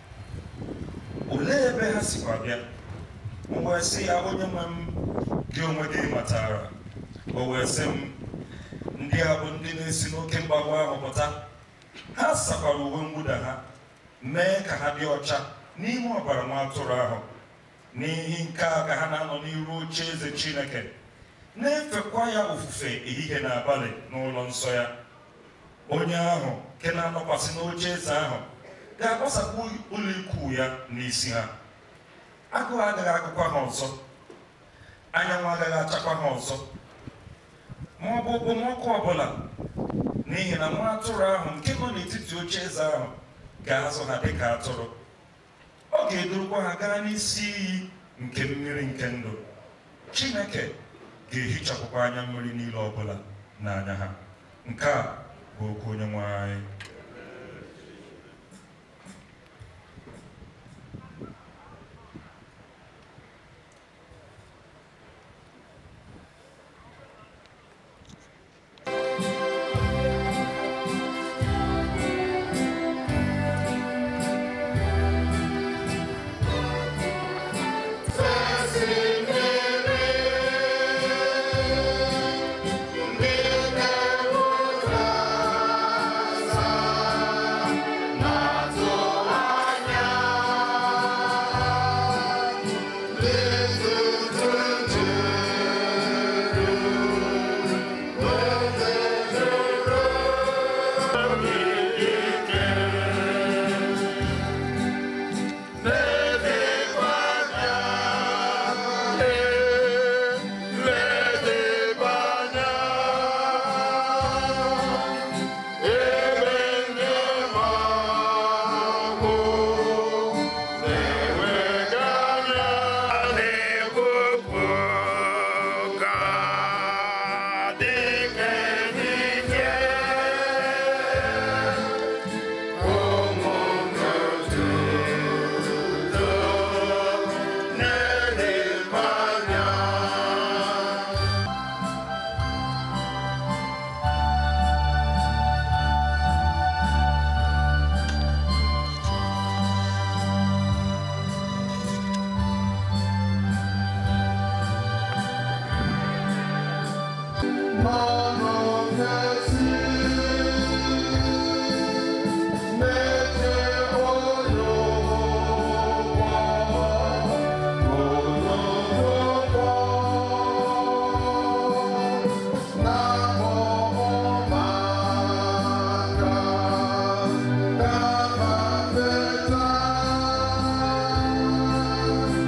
olee ebe ha sikwa bịa? O wee sị ya onye nwe m gị onwe gị matara. O wee sị m ndị a bụ ndị na-esi n'oke mgbago ahụ pụta. Ha sakwara uwe mwụda ha mee ka ha dị ọcha n'ime ọbara nwa atụrụ ahụ. N'ihi nke a ka ha na-anọ n'iru oche eze Chineke na-efekwa ya ofufe ehihie na abalị n'ụlọ nsọ ya. Onye ahụ nke na-anọkwasị n'oche eze ahụ ga-agbasakwa ụlọ ikwu ya n'isi ha. Agụụ agaghị agụkwa ha ọzọ, anyanwụ agaghị achakwa ha ọzọ, ma ọ bụ okpomọkụ ọbụla, n'ihi na nwa atụrụ ahụ nke nọ n'etiti oche eze ahụ ga-azụ ha dịka atụrụ. Ọ ga-edurukwa ha gaa n'isi iyi nke mmiri nke ndụ. Chineke ga-ehichapụkwa anya mmiri niile ọbụla n'anya ha. Nke a bụ okwu Onyenwe anyị.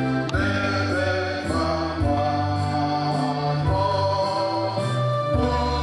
Oh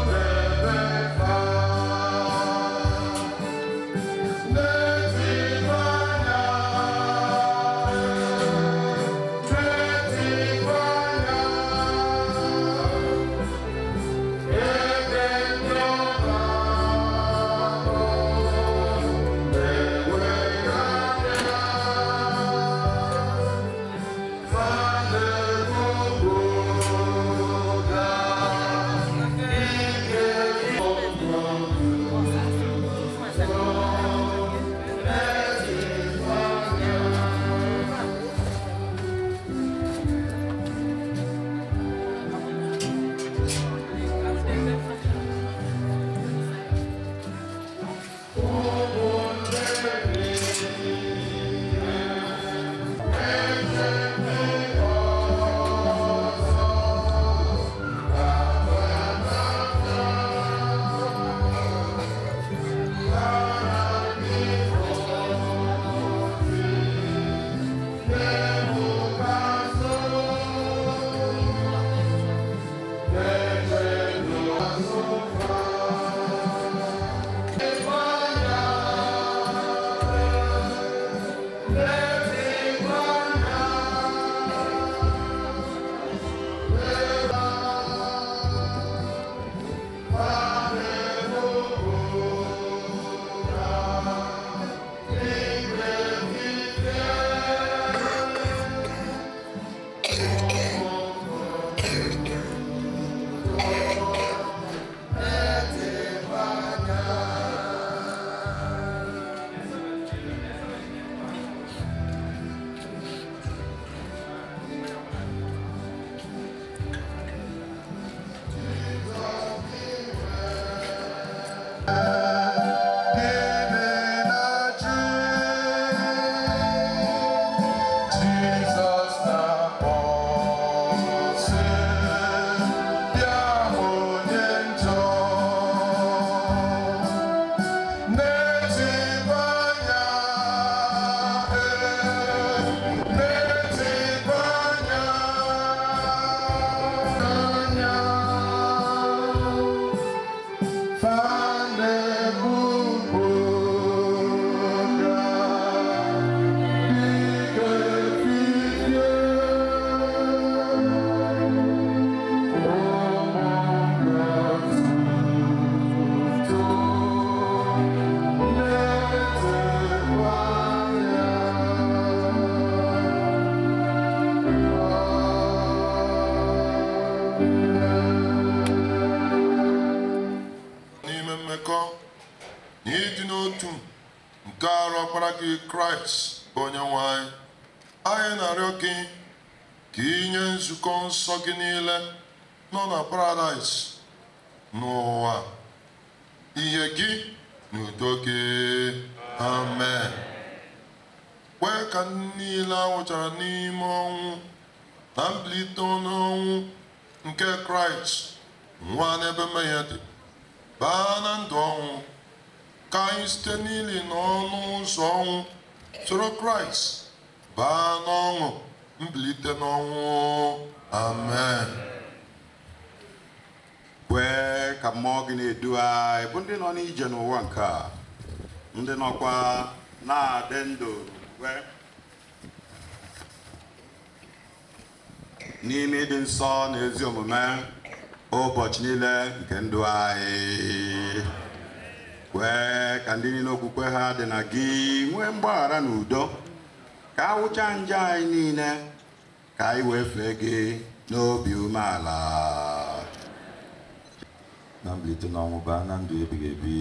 Christ onye nwanyị anyị na-arịọ gị ka inye nzukọ nsọ gị niile nọ na Paradise n'ụwa ihe gị n'udo gị. Amen. Kwee ka niile anwụchara n'ime ọnwụ na mbilite n'ọnwụ nke Kraịst nwa n'ebe mmehie dị baa na ndụ ọnwụ ka anyị site n'ili n'ọnụ ụzọ ọnwụ soro Kraịst baa n'ọṅụ mbilite n'ọnwụ. Amen. Kwee ka mmụọ gị na-edu anyị bụ ndị nọ n'ije n'ụwa nke a, ndị nọkwa na-adị ndụ n'ime ịdị nsọ na ezi omume ụbọchị niile nke ndụ anyị. Kwee ka ndị niile okwukwe ha dị na gị nwee mgbaghara na udo, ka awụcha nje anyị niile, ka anyị wee fee gị n'obi umeala. Na mbilite n'ọnwụ baa na ndụ ebighị ebi.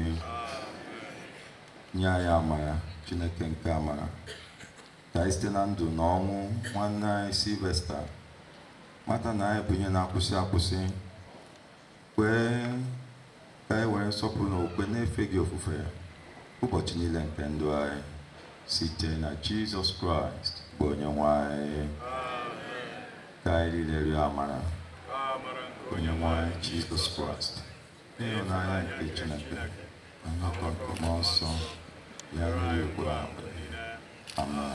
Nye anyị amara, Chineke nke amara, ka anyị site na ndụ na ọnwụ nwanne anyị Sylvester mata na anyị bụ ihe na-akwụsị akwụsị. Kwee ka anyị were nsọpụrụ na okwe na-efe gị ofufe ụbọchị niile nke ndụ anyị site na Jizọs Kraịst bụ onye nwe anyị. Ka anyị niile rịọ amara onye nwe anyị Jizọs Kraịst n'ịhụnanya nke Chineke na nnọkọ nke mmụọ nsọ ya n'ihi ugboro abụọ. Amen.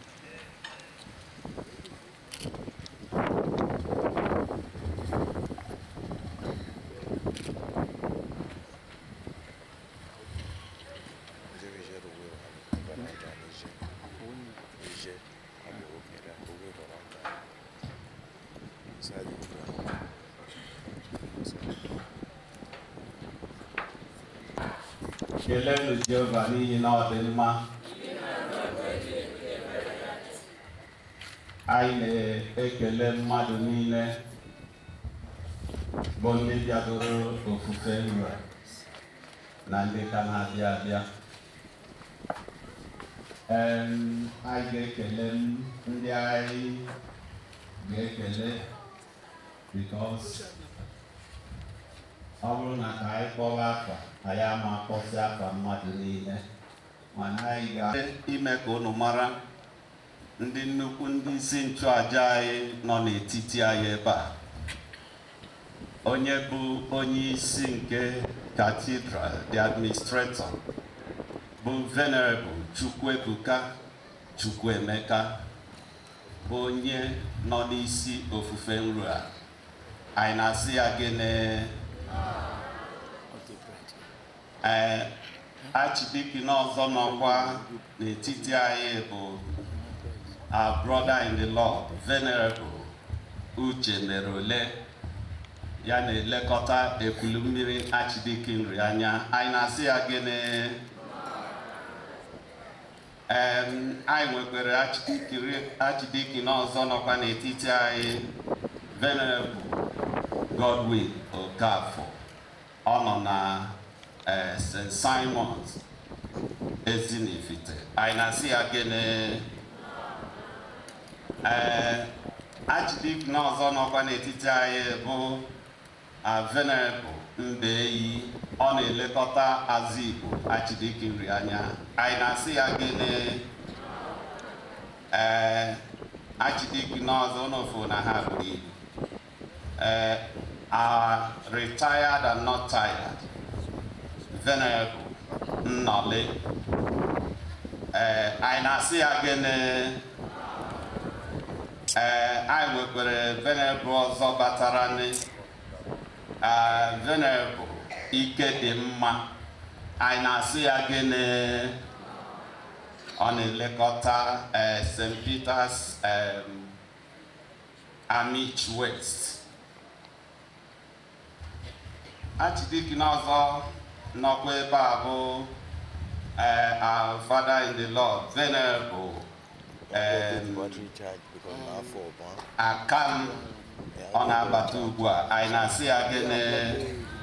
Kelenu Jehova n'ihi na ọ dị mma. Anyị na-ekele mmadụ niile bụ ndị bịadoro ofufe nrọ na ndị ka na-abịa abịa. Anyị ga-ekele ndị anyị ga-ekele because ọ bụrụ na ka anyị kpọwa afa anyị ama akpọsị afa mmadụ niile, mana anyị ga-ime ka unu mara ndị nnukwu ndị isi nchụaja anyị nọ n'etiti anyị ebe a. Onye bụ onye isi nke Cathedral, the administrator, bụ Venerable Chukwuebuka Chukwuemeka, bụ onye nọ n'isi ofufe nru a. Anyị na-asị ya gịnị? Ee, Archdeacon ọzọ nọkwa n'etiti anyị bụ our brother in the Lord, Venerable Uche Merole, ya na-elekọta ekulu mmiri Archdeacon nri anya. Anyị na-asị ya gịnị? Em, anyị nwekwara Archdeacon ọzọ nọkwa n'etiti anyị, Venerable Godwin Okafor ọ nọ na Saint Simon's Ezinifite. Anyị na-asị ya gịnị Archdeacon ọzọ nọkwa n'etiti anyị bụ Venerable Mbeyi ọ na-elekọta Azigbo Archdeacon nri anya. Anyị na-asị ya gịnị ee Archdeacon ọzọ n'ofu na ha buru ibu ee are retired and not tired Venerable Nnọle. ee anyị na-asị ya gịnị ee anyị nwekwara Venerable ọzọ batara ni Venerable Ikedimma. anyị na-asị ya gịnị ọ na-elekọta Saint Peter's um, Amich West. Archdeacon ọzọ nọkwa ebe a bụ our Father in the Lord Venerable um, Akam ọ na-abata ugbu a. anyị na-asị ya gịnị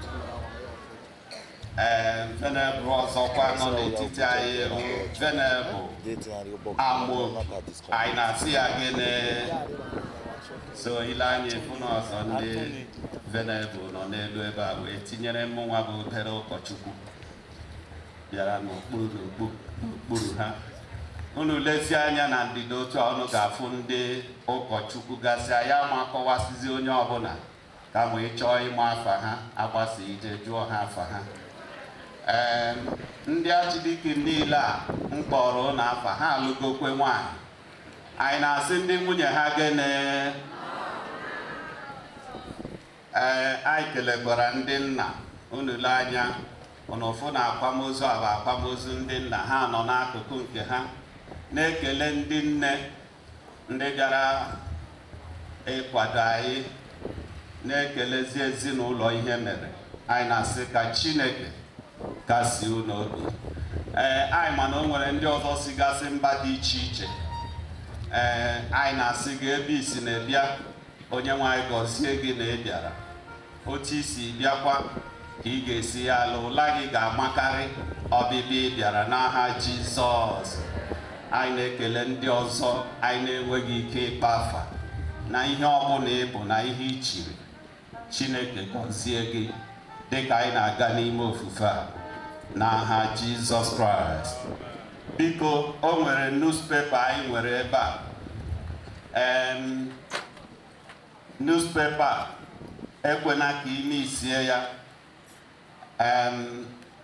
Venerable ọzọkwa nọ n'etiti anyị bụ Venerable Amo. anyị na-asị ya gịnị so ile anyị efu n'ọzọ ndị Venerable nọ n'elu ebe a wee tinyere mmụnwa bụ obere ụkọchukwu bịara n'okpuru ha. Unu lezie anya na ndịda otu ọnụ ga-afụ ndị ụkọchukwu gasịa ya ma akọwasịzi onye ọbụla kama ị chọọ ịma afa ha agbasa ije jụọ ha afa ha. ee ndị Archdeacon niile a mkpọrọ na afa ha alụgokwe nwanyị. anyị na-asị ndị nwunye ha gịnị ee anyị kelekwara ndị nna. unu le anya ụnụfụ na akwamozu a bụ akwamozu ndị nna. ha nọ n'akụkụ nke ha na-ekele ndị nne ndị bịara ịkwado anyị, na-ekelezi ezinụlọ ihe mere. anyị na-asị ka Chineke kasị unu obi. ee anyị ma na o nwere ndị ọzọ sigasị mba dị iche iche. ee anyị na-asị gị ebe isi na-ebịa onye nwanyị gọzie gị na ị bịara. otu isi bịakwa ka ị ga-esi ya ala ụla gị ga-amakarị ọbịbịa ị bịara n'aha Jizọs. anyị na-ekele ndị ọzọ anyị na-enweghị ike ịkpa afa na ihe ọbụla ịbụ na ihe i chiri. Chineke gọzie gị dịka anyị na-aga n'ime ofufe a n'aha Jizọs Kraịst. biko o nwere newspaper anyị nwere ebe a. em newspaper ekwena ka ime isie ya. em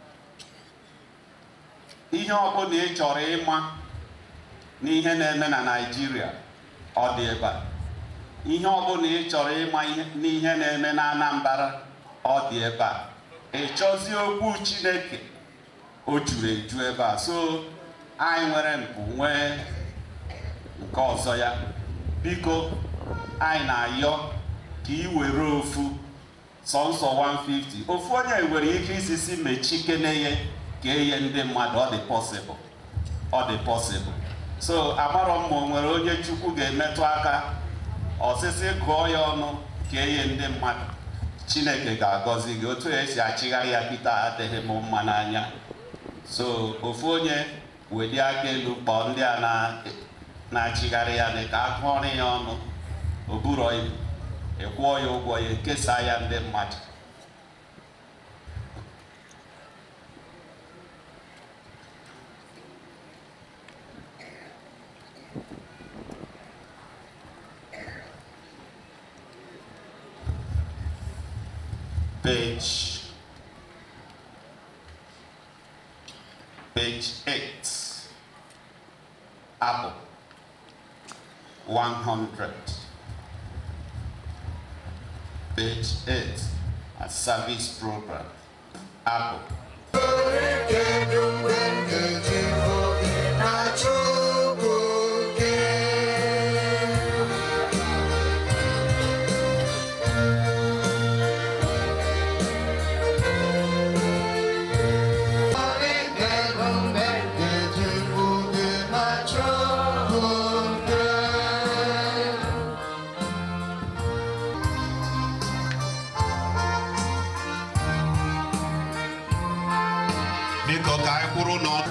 ihe ọbụla ị chọrọ ịma n'ihe na-eme na Naịjirịa ọ dị ebe a. ihe ọbụla ị chọrọ ịma n'ihe na-eme na Anambra ọ dị ebe a. ị chọzi okwu Chineke o juru eju ebe a. so anyị nwere mpụ nwee nke ọzọ ya. biko anyị na-ayọ ka ị were ofu sọnsọ one fifty. ofu onye nwere ike isisi mechikene ka enye ndị mmadụ. ọ dị possible. ọ dị possible. so amarọ m ma o nwere onye Chukwu ga-emetụ aka ọsịsị gụọ ya ọnụ ka enye ndị mmadụ. Chineke ga-agọzi gị. otu esi achịgharị ya kịta adịghị m mma n'anya. so ofu onye wedi aka elu kpọọ ndị a na-achịgharị ya dị ka akụọrị ya ọnụ o buro ibu. ịkwụọ ya ụgwọ ya ekesa ya ndị mmadụ. Page, page eight, Apple, one hundred. Page eight, a service program, Apple. ka anyị kwụrụ n'ọnụ.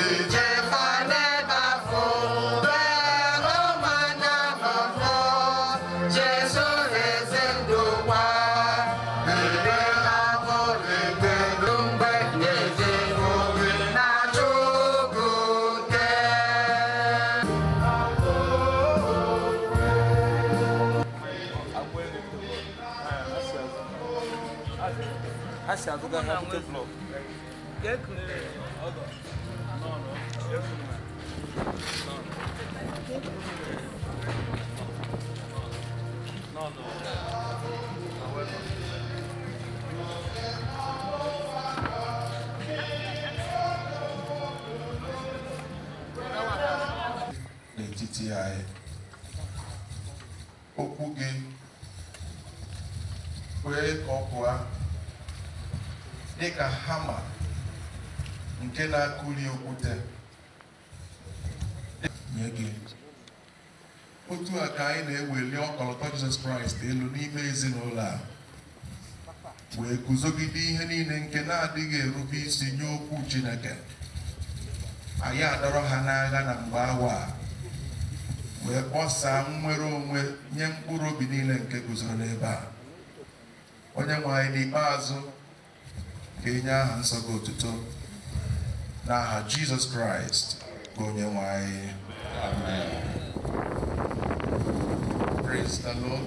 Asi aduga na kute vlog. Get hold on. No, no. No, no. N'etiti anyị okwu gị kwee ka ọ pụọ dịka hama nke na-akụri okwute nye gị. Otu a ka anyị na-eweli ọkọlọtọ Jizọs Kraịst elu n'ime ezinụlọ a wee guzogide ihe niile nke na-adịghị erube isi nye okwu Chineke. Anyị adọrọ ha n'agha na mgbe awa a wee kpọsaa nnwere onwe nye mkpụrụ obi niile nke guzoro n'ebe a. Onye nwe anyị n'ikpeazụ ka enye aha nsọ gị otuto n'aha Jizọs Kraịst bụ onye nwe anyị. Amen. Praise the Lord.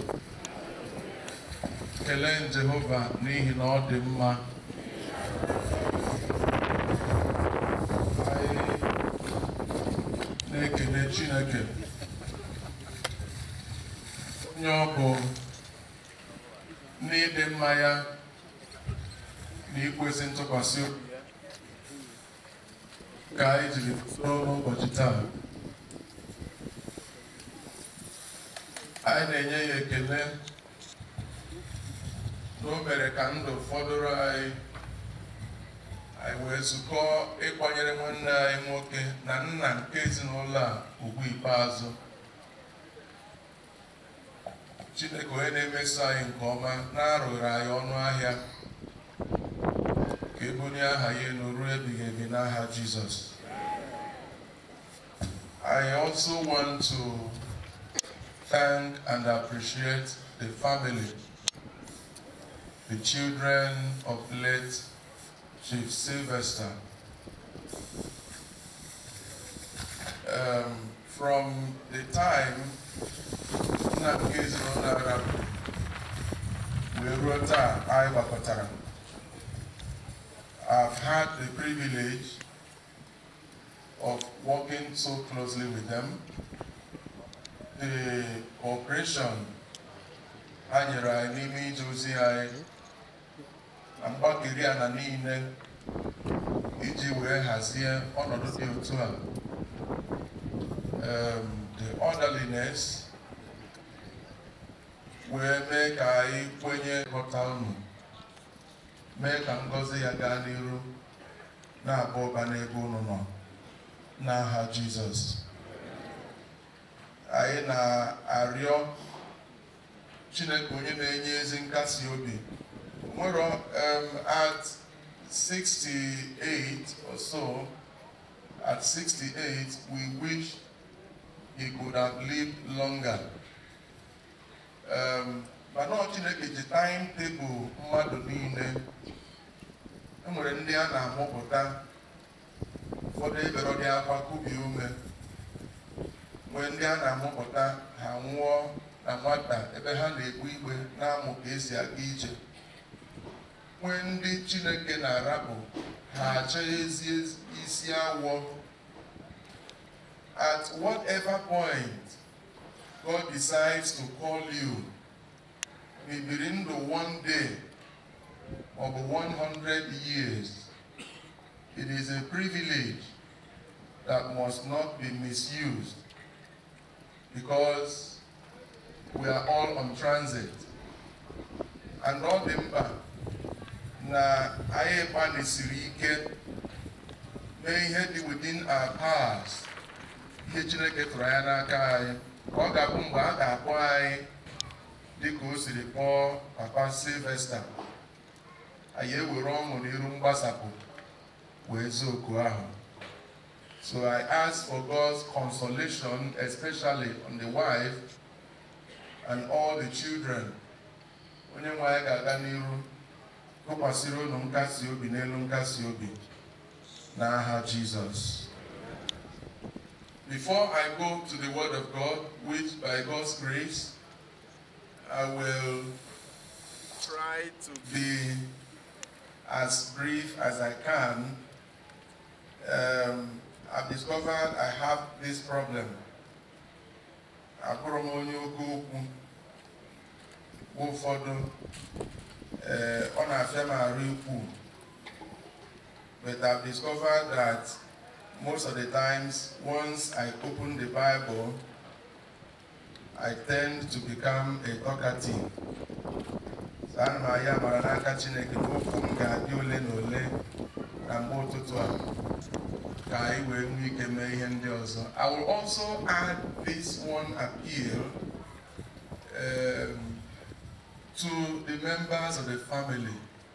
Kelee Jehova n'ihi na ọ dị mma. Anyị na-ekele Chineke onye ọ bụ n'ịdị mma ya na ikwesị ntụkwasị obi ka anyị jiri soro n'ụbọchị taa. Anyị na-enye ya ekele na o mere ka ndụ fọdụrụ anyị anyị wee zukọ ịkwanyere nwanne anyị nwoke na nna nke ezinụlọ a ugwu ikpeazụ. Chineke onye na-emeso anyị nke ọma na-arụghị anyị ọnụ ahịa ka ebunye aha ya elu ruo ebighị ebi n'aha Jizọs. I also want to thank and appreciate the family, the children of late Chief Sylvester. Um, from the time I've had the privilege of working so closely with them. The cooperation anyere anyị n'ime ije ozi anyị na mgbakiri a na niile iji wee hazie ọnọdụ dị otu a. The orderliness wee mee ka anyị kwenye ghọta unu, mee ka ngọzi ya gaa n'iru na-aba ụba n'ebe unu nọ n'aha Jizọs. Anyị na-arịọ Chineke onye na-enye ezi nkasi obi. Nwere um, at sixty-eight or so, at sixty-eight, we wish he could have lived longer. Um, but no, Chineke ji timetable mmadụ niile. E nwere ndị a na-amụpụta ụfọdụ ebere dị akwa kubi ume. Nwere ndị a na-amụpụta ha nwụọ na nwata ebe ha na-egbu igbe na-amụ ka esi aga ije. Nwere ndị Chineke na-arapụ ha achọghị ezi isi awọ. At whatever point God decides to call you, maybe in the one day of one hundred years, it is a privilege that must not be misused, because we are all on transit. And all the mba na aye bani sirike may head within our powers. Ihe Chineke tụrụ anya n'aka anyị ka ọ ga-abụ mgbe a ga-akpọ anyị dịka o siri kpọọ Papa Sylvester. Anyị ewere ọṅụ n'iru mgbasapụ wezoku ahụ. So I ask for God's consolation, especially on the wife and all the children. Onye nwe anyị ga-aga n'iru tụkwasịrị unu nkasi obi n'elu nkasi obi n'aha Jesus. Before I go to the Word of God, which by God's grace I will try to be as brief as I can, um, I've discovered I have this problem. Akpọrọ m onye oke okwu ụfọdụ ọ na-afịa m arụ ikwu, but I've discovered that most of the times once I open the Bible, I tend to become a talkative. So ana m aya mara n'aka Chineke na okwu m ga-adị ole na ole na mgbe ụtụtụ a. I will also add this one appeal um, to the members of the family.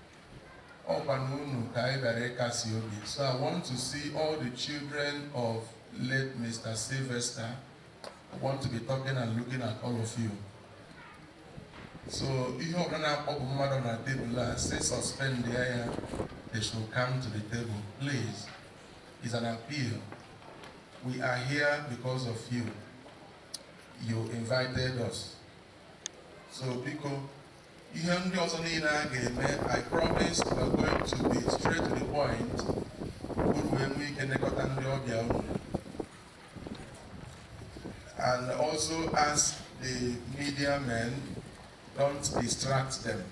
So I want to see all the children of late Mister Sylvester. I want to be talking and looking at all of you. So if you're going to pop on a table, say suspend the air, they should come to the table, please. It's an appeal. We are here because of you. You invited us. So, because I promise we are going to be straight to the point. And also ask the media men, don't distract them.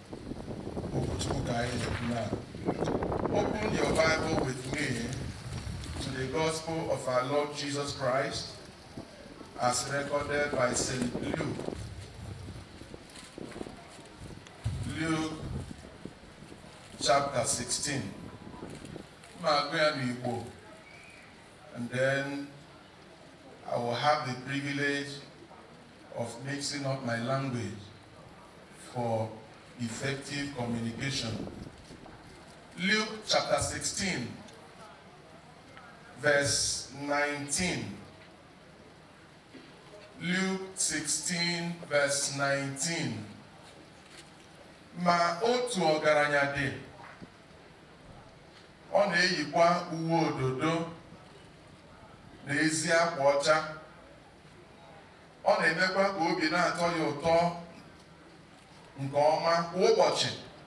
Open your Bible with me to the Gospel of our Lord Jesus Christ as recorded by Saint Luke. Luke chapter sixteen. And then I will have the privilege of mixing up my language for effective communication. Luke chapter sixteen. Verse nineteen. Luke sixteen, verse nineteen. Ma otu ọgaranya dị, ọ na-eyikwa uwe ododo na ezi akwa ọcha. Ọ na-emekwa ka obi na-atọ ya ụtọ nke ọma kwa ụbọchị.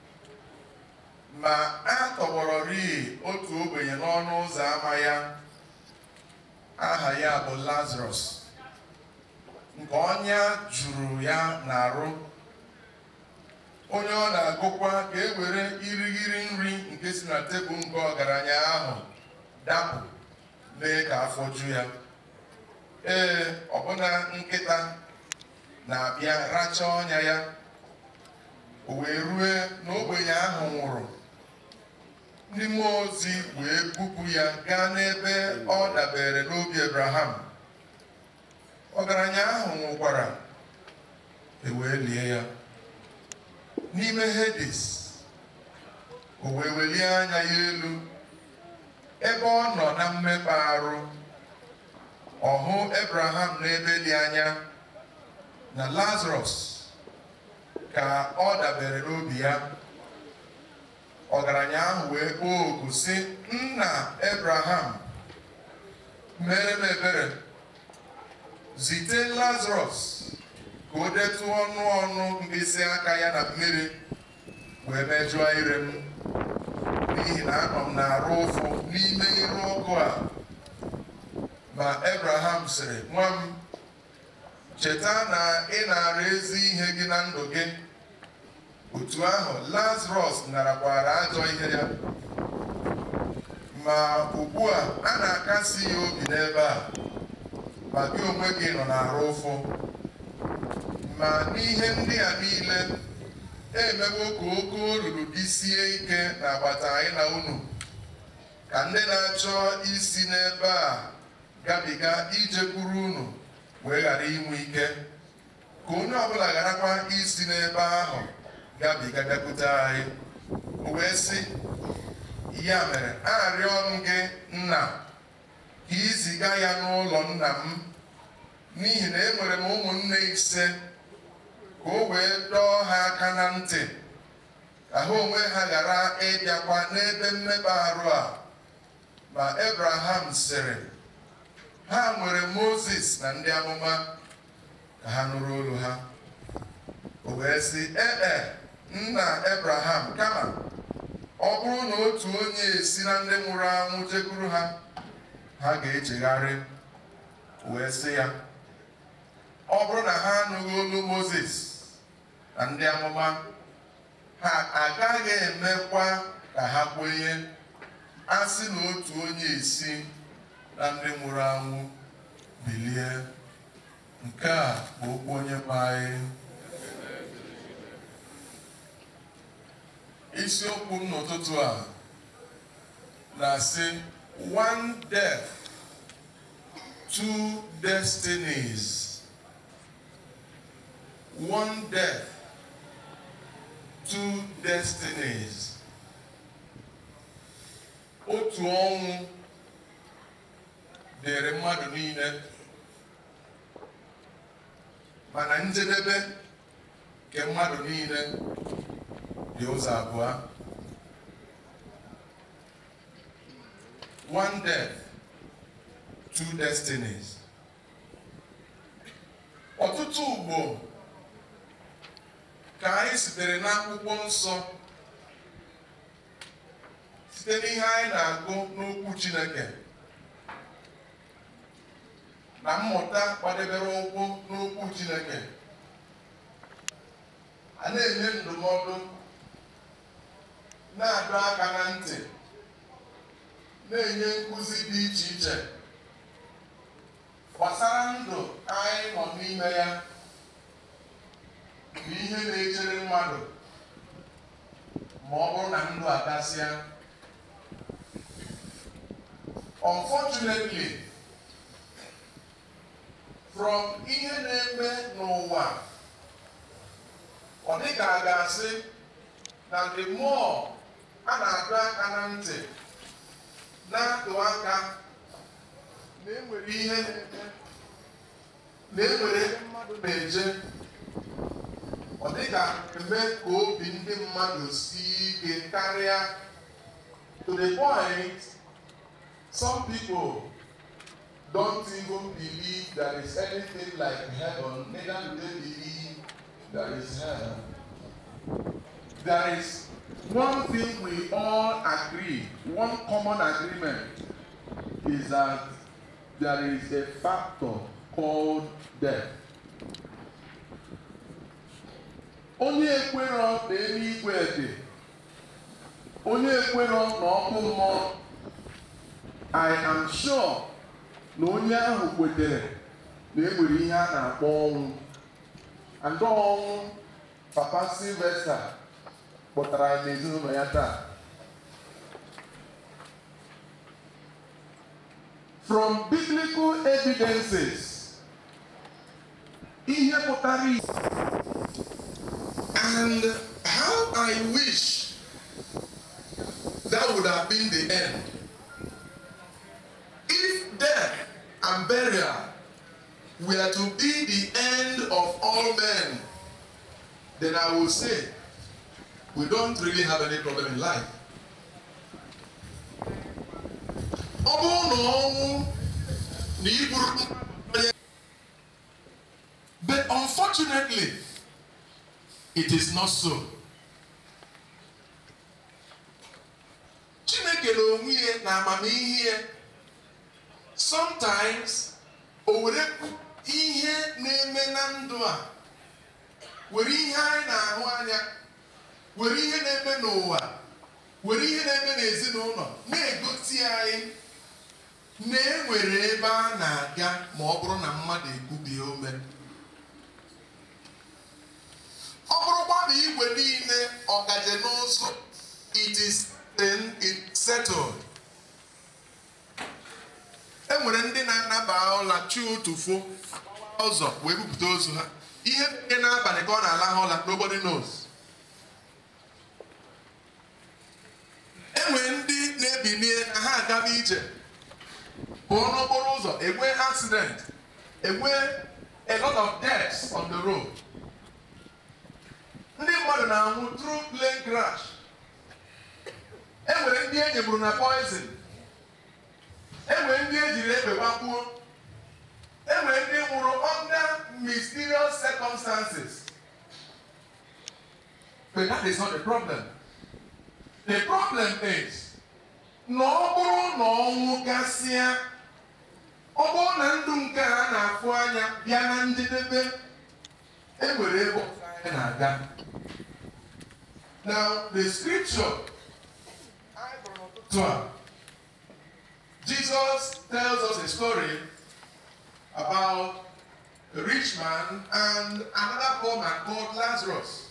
Ma a tọgbọrọrị otu ogbenye n'ọnụ ụzọ ámá ya. Aha ya bụ Lazarus, nke ọnya juru ya n'arụ. Onye ọ na-agụkwa ka e were irighiri nri nke si na tebụl nke ọgaranya ahụ dapụ mee ka afọ ju ya. Ee, ọbụna nkịta na-abịa rachaa ọnya ya. O wee rue n'ogbenye ahụ nwụrụ. Ndị mmụọ ozi wee bupụ ya gaa n'ebe ọ dabere n'obi Abraham. Ọgaranya ahụ nwụkwara, e wee lie ya n'ime Hades. O wee welie anya ya elu ebe ọ nọ na mmekpa arụ. Ọ hụ Abraham n'ebe dị anya na Lazarus ka ọ dabere n'obi ya. Ọgaranya ahụ wee kpọọ oku sị, nna Abraham, mere m ebere, zite Lazarus ka o detụ ọnụ ọnụ mkpịsị aka ya na mmiri wee mejụọ ire m, n'ihi na anọ m na-arụ ụfụ n'ime iru ọkụ a. Ma Abraham sịrị, nwa m, cheta na ị na-arụ ezi ihe gị na ndụ gị. Otu ahụ Lazarus narakwara ajọ ihe ya. Ma ugbu a a na-akasi ya obi n'ebe a, ma gị onwe gị nọ na-arụ ụfụ. Ma n'ihe ndị a niile emewo ka oke olulu dị sie ike n'agbata anyị na unu, ka ndị na-achọ isi n'ebe a gabiga ijekwuru unu wee ghara inwe ike. Ka onye ọbụla gharakwa isi n'ebe ahụ gabiga bịakwute anyị. O wee sị, ya mere arịọ m gị nna ka iziga ya n'ụlọ nna m n'ihi na enwere m ụmụnne ise ka o wee dọọ ha aka na ntị ka ha onwe ha ghara ịbịakwa n'ebe mmekpa arụ a. Ma Abraham sịrị, ha nwere Moses na ndị amụma, ka ha nụrụ olu ha. O wee sị, ee nna Abraham, kama ọ bụrụ na otu onye esi na ndị nwụrụ anwụ jekwuru ha, ha ga-echegharị. O wee sị ya, ọ bụrụ na ha anụghị olu Moses na ndị amụma, ha agaghị emekwa ka ha kwenye a sị na otu onye esi na ndị nwụrụ anwụ bilie. Nke a bụ okwu onye nwe anyị. Isiokwu m n'ụtụtụ a na-asị one death, two destinies. One death, two destinies. Otu ọnwụ dịrị mmadụ niile, mana njedebe nke mmadụ niile dị ụzọ abụọ. One death, two destinies. Ọtụtụ ugbo ka anyị sitere n'akwụkwọ nsọ, site n'ihe anyị na-agụ n'okwu Chineke na mmụta kwadebere ụkwụ n'okwu Chineke, a na-enye ndụmọdụ, na-adọ aka na ntị, na-enye nkụzi dị iche iche gbasara ndụ anyị nọ n'ime ya bụ ihe na-echere mmadụ ma ọ bụrụ na ndụ agasịa. Unfortunately, from ihe na-eme n'ụwa, ọ dị ka a ga-asị na the more a na-adọ aka na ntị, na-atụ aka na enwere ihe na-eme, na enwere mmadụ na-eje, ọ dị ka eme ka obi ndị mmadụ sie ike karịa, to the point some people don't even believe there is anything like heaven, neither do they believe there is hell. There is one thing we all agree, one common agreement, is that there is a factor called death. Onye ekwero na eluigwe dị, onye ekwero na ọkụ mmụọ, I am sure na onye ahụ kwetere na enwere ihe a na-akpọ ọnwụ. And ọnwụ Papa Sylvester kpọtara anyị n'ezinụlọ ya taa. From biblical evidences, ihe pụtara ihe. And how I wish that would have been the end. If death and burial were to be the end of all men, then I will say we don't really have any problem in life. But unfortunately, it is not so. Chineke n'onwe na amamihe sometimes o were ihe na-eme na ndụ a, were ihe anyị na-ahụ anya, were ihe na-eme n'ụwa, were ihe na-eme n'ezinụlọ, na-egosi anyị na enwere ebe a na-aga ma ọ bụrụ na mmadụ ekwubie ome. Ọ bụrụkwa na igwe niile ọgaje n'ụzọ, it is then it settled. Enwere ndị na-anaba ụla chi ụtụfo ụzọ wee bupụta ozu ha. Ihe nke n'abalị ka ọ na-alahụ ụla, nobody knows. Enwere ndị binie na ha agaba ije pụọ n'okporo ụzọ enwe accident enwe a lot of deaths on the road. Ndị mmadụ na-anwụ through plane crash. Enwere ndị enyegburu na poison. Enwere ndị ejiri egbe gbagbuo. Enwere ndị nwụrụ under mysterious circumstances. But that is not the problem. The problem is na ọ bụrụ na ọnwụ gasịa, ọ bụrụ na ndụ nke a na-afụ anya bịa na njedebe, enwere ebe ọzọ na-aga. Now, the scripture, Jesus tells us a story about a rich man and another poor man called Lazarus.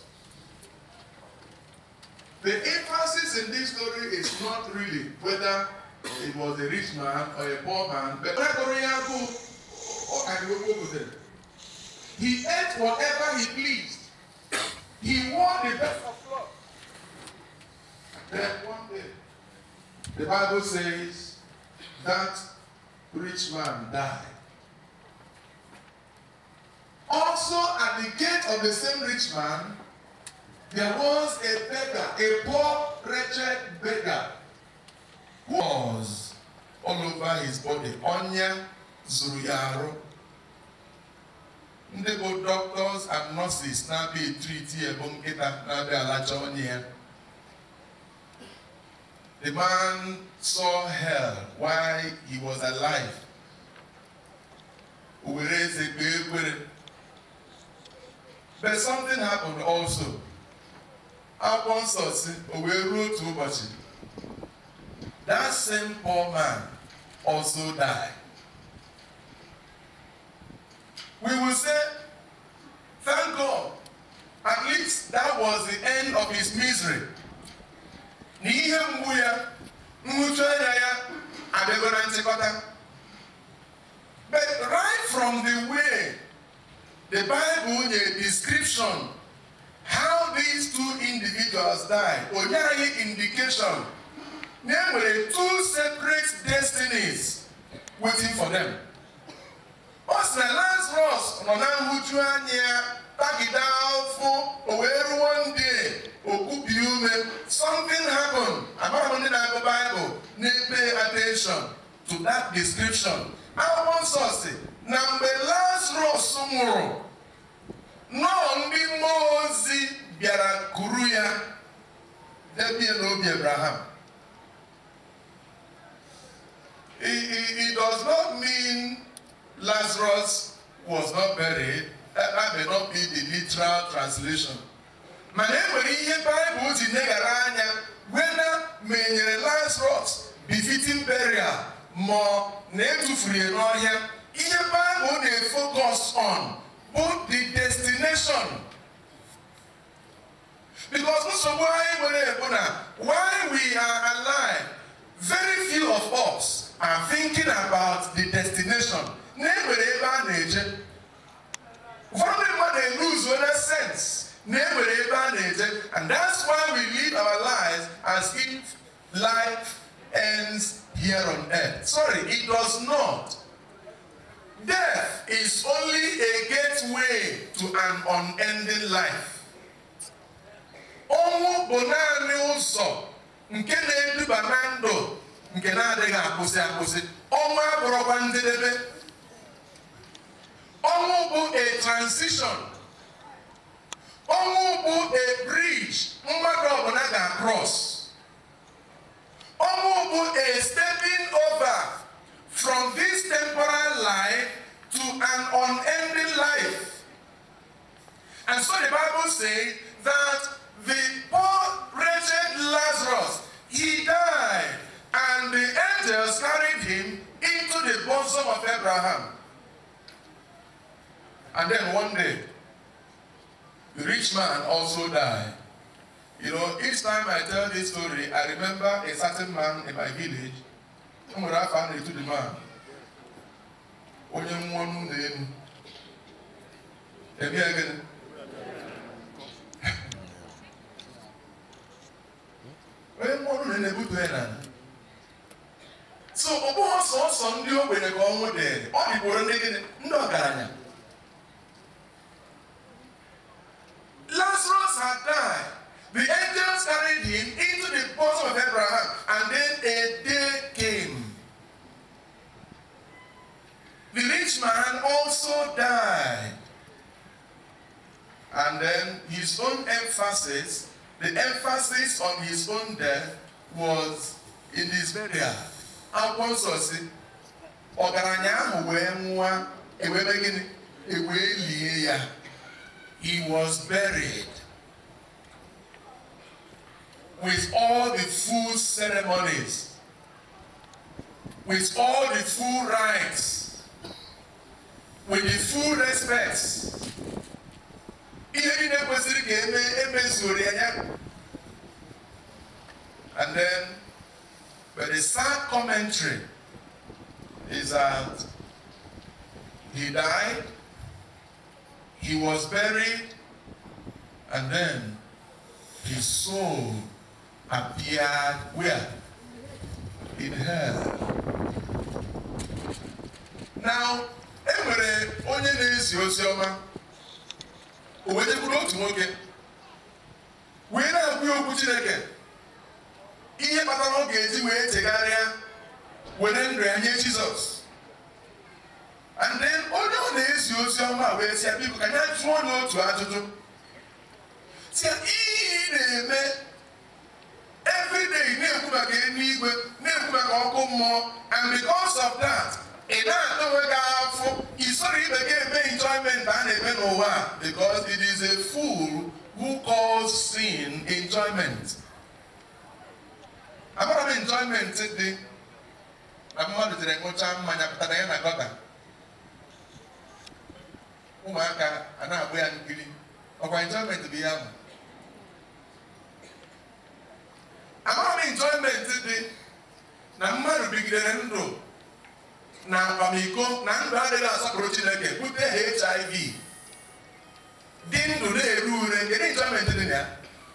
The emphasis in this story is not really whether it was a rich man or a poor man, but he ate whatever he pleased. He wore the best of clothes. Then one day, the Bible says that rich man died. Also, at the gate of the same rich man, there was a beggar, a poor, wretched beggar, who was all over his body. Onya Zuruyaro. Ndebo doctors and nurses now be treated now be alacha. The man saw hell while he was alive. But something happened also. Upon such we wrote to Bachi. That same poor man also died. We will say, thank God, at least that was the end of his misery. But right from the way the Bible, the description, how these two individuals died, or any indication, there were two separate destinies waiting for them. What's the last Lazarus? No, now who you are near? Pack it down for over one day. Something happened. I'm not reading the Bible. Pay attention to that description. I want to say, number Lazarus tomorrow. No, only Moses biara kuruya. There be no be Abraham. It, it, it does not mean Lazarus was not buried. That may not be the literal translation. My name will be Bible in Negaranya, whether may Lazarus befitting burial more name to free and all here. In the Bible, they focus on both the destination. Because so why why we are alive, very few of us are thinking about the destination. They lose one sense. And that's why we live our lives as if life ends here on earth. Sorry, it does not. Death is only a gateway to an unending life. Omu bonani uso nke na-eduba na ndụ nke na-adịghị akwụsị akwụsị. Ọnwụ abụrụkwa njedebe. Ọnwụ bụ a transition. Ọnwụ bụ a bridge mmadụ ọbụla ga-across. Ọnwụ bụ a stepping over from this temporal life to an unending life. And so the Bible says that the poor wretched Lazarus, he died, and the angels carried him into the bosom of Abraham. And then one day, the rich man also died. You know, each time I tell this story, I remember a certain man in my village. I'm going to find it to the man. Onye mwonu n'enu. Emi again. Onye mwonu n'enu ebutu ena. So obo so so ndi ogbenye ka onwu de. O diboro ndi gini ndi ogaranya. Lazarus had died. The angels carried him into the bosom of Abraham, and then a day came. The rich man also died. And then his own emphasis, the emphasis on his own death was in his burial. Akwonsosi, ogaranya ahụ wee nwa ewebe gịnị ewe lie ya. He was buried with all the full ceremonies, with all the full rites, with the full respects. And then, but the sad commentary is that he died, he was buried, and then his soul appeared where? In hell. Now, enwere onye na-esi ozi ọma o wete kwuru otu nwoke wee na-agwa okwu Chineke ihe kpatara ọ ga-eji wee chegharịa were ndụ ya nye Jizọs. And then onye ọ na-esi ozi ọma wee sị ya biko ka ya jụọ n'otu ajụjụ sị ya ihe ị na-eme every day na-ekwu maka eluigwe na-ekwu maka ọkụ mmụọ, and because of that ị na-atọwe gị afọ isoro ibe gị eme enjoyment a na-eme n'ụwa, because it is a fool who calls sin enjoyment. Amara m enjoyment dị na mmadụ jere ṅụcha mmanya pụtara ya na gọta, ụmụaka a na-agba ya nkiri, ọkwa enjoyment bụ ya ahụ. Amara m enjoyment dị na mmadụ bigidere ndụ na akwamiko na ndụ adịghị asọpụrụ Chineke bute H I V dị ndụ na-eru ure, kedu enjoyment dị na ya?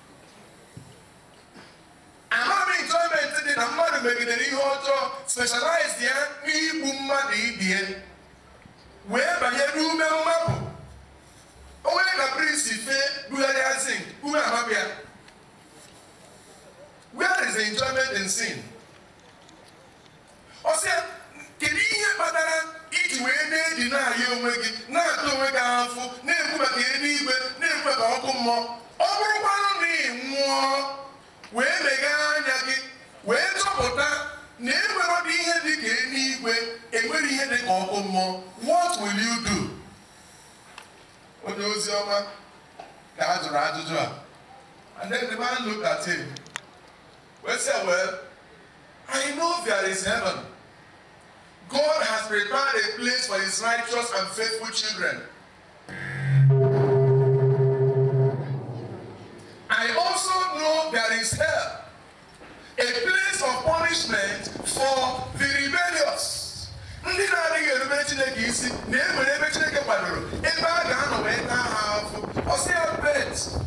Amara m enjoyment dị na mmadụ megidere ihe ọjọọ, specialized ya n'igbu mmadụ ibie wee banyere ume mmapụ, o nwere ka prisi fee bugharịa zinc ume amapụ ya. Where is the enjoyment in sin? O sị kedu ihe kpatara iji wee na-eji na-ayọ onwe gị na-atụ onwe gị afọ na-ekwu maka eluigwe na-ekwu maka ọkụ mmụọ? Ọ bụrụkwanụ na ị nwụọ wee meghee anya gị wee chọpụta na enwere ọdị ihe dị ka eluigwe, enwere ihe dị ka ọkụ mmụọ, what will you do? Onye ozi ọma ka a jụrụ ajụjụ a, and then the man looked at him. Well, say, well, I know there is heaven. God has prepared a place for his righteous and faithful children. I also know there is hell, a place of punishment for the rebellious. Ndị na-adịghị erube Chineke isi na-enwere ebe Chineke kwadoro ebe a ga-anọ wee taa ha afọ. Ọ sị ya, bet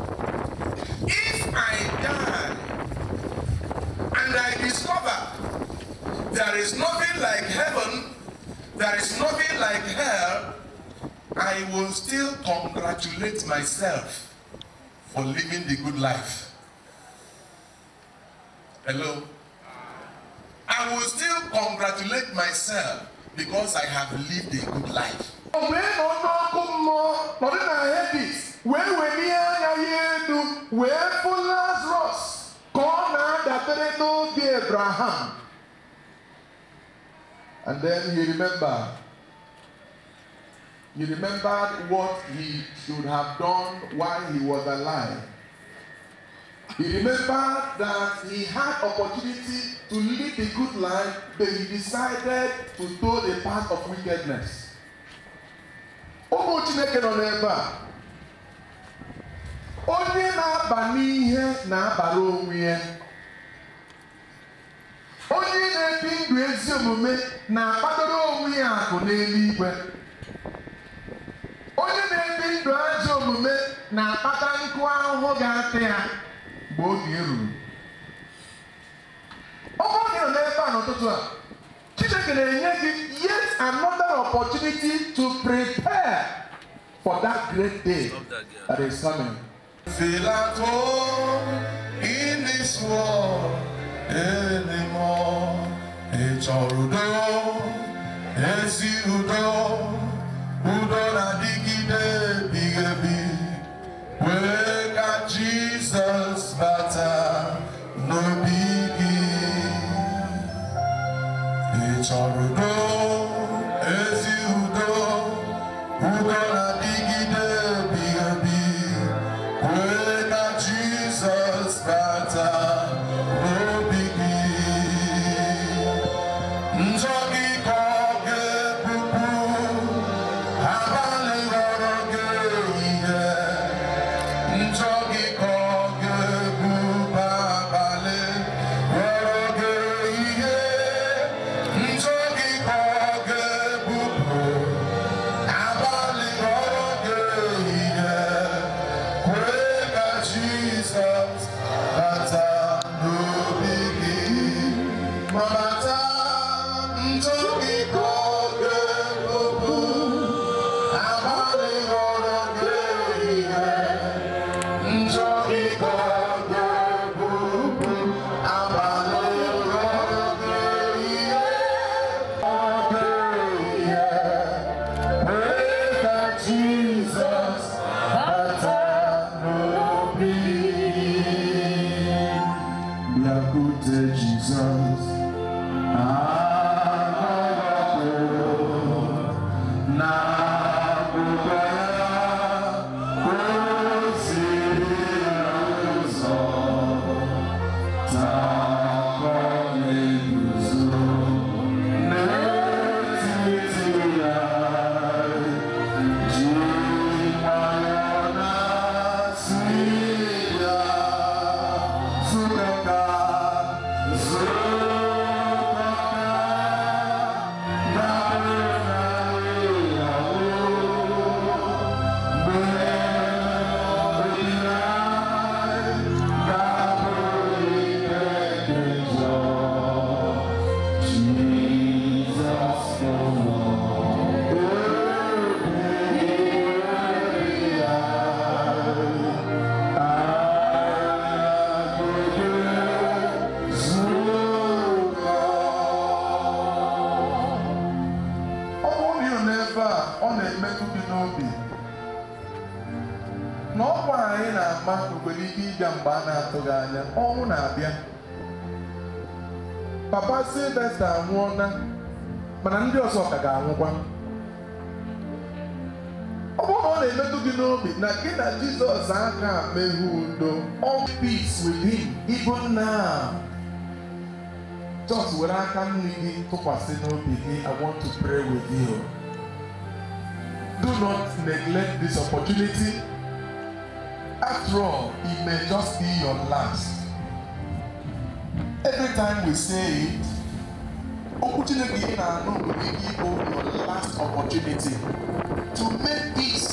if I die and I discover there is nothing like heaven, there is nothing like hell, I will still congratulate myself for living the good life. Hello? I will still congratulate myself because I have lived a good life. Abraham. And then he remembered. He remembered what he should have done while he was alive. He remembered that he had opportunity to live the good life, but he decided to go the path of wickedness. Omo Chineke nọ n'ebe a. Onye na-aba n'ihe na-abara onwe ya. Onye na-ebi ndụ ezi omume na-akpadoro onwe ya akụ n'eluigwe. Onye na-ebi ndụ ajọ omume na-akpata nkụ ahụhụ ga-ata ya mgbe oge ruru. Ọ bụrụ na ị nọ n'ebe a n'ụtụtụ a, yet another opportunity to prepare for that great day that is coming. Feel at home in this world anymore. It's all udo, it's udo, udo na digide bigebi. We got Jesus better, no biggie. It's all udo, it's udo, udo na digide bigebi. We got Jesus better, no biggie. Njogi koge pupu, habale goroge ihe. Njogi koge pupu, habale goroge ihe. Njogi koge pupu, habale goroge ihe. Kwega Jesus, bata no biggie. Mabata, njogi koge pupu, habale goroge ihe. Njogi koge pupu, habale goroge ihe. Kwega Jesus, bata no biggie. Biakute Jesus, na Papa Sylvester anwụọna mana ndị ọzọ ka ga-anwụkwa. Ọ bụrụ na ọ na-emetụ gị n'obi na gị na Jizọs aka mehu udo, all peace with him even now. Just were aka nri gị tụkwasị n'obi gị. I want to pray with you. Do not neglect this opportunity. After all, it may just be your last. Every time we say it, opportunity in our no will give you your last opportunity to make peace.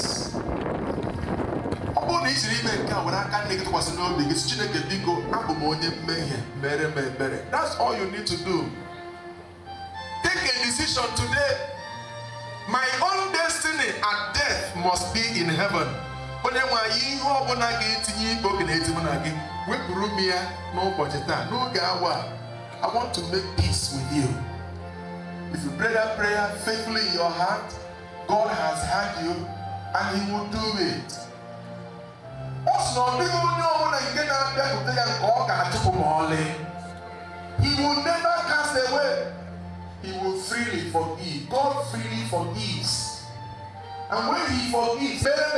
Upon each remake, when I can't make it was no biggest Chineke Bigo, Abumone Mehe, Mere Mere. That's all you need to do. Take a decision today. My own destiny and death must be in heaven. Onye nwa ihe ọbụla ga-etinye ikpe oge na-etimu na gị wepụrụ m ya n'ụbọchị taa n'oge awa. I want to make peace with you. If you pray that prayer faithfully in your heart, God has heard you and he will do it. Ọ sị na ọ dịghị onye ọbụla nke na-abịakwute ya nke ọ ga-achụpụ ma ọlị. He will never cast away. He will freely forgive. God freely forgives. And when he forgives,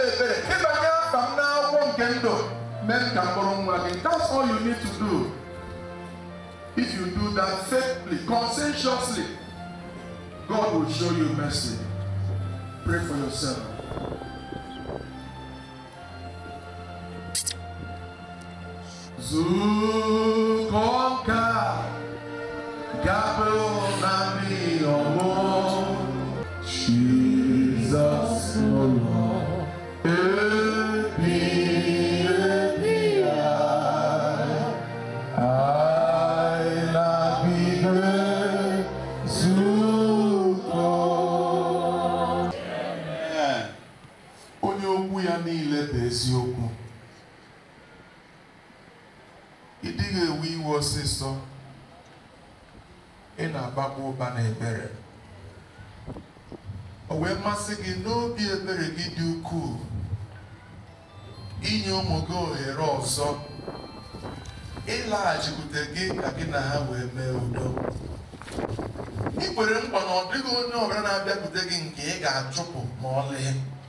that's all you need to do. If you do that faithfully, conscientiously, God will show you mercy. Pray for yourself. Zukonka Gabo Nami Omo Jesus no Lord Ebi Ebi I I love you Zu ọsịsọ ị na-agbakwa ụba na ebere o wee masị gị n'obi ebere gị dị ukwuu inye ụmụ gị ohere ọzọ ịlaghachikwute gị ka gị na ha wee mee udo. Ị kwere nkwa na ọ dịghị onye ọbụla na-abịakwute gị nke ị ga-achụpụ ma ọlị.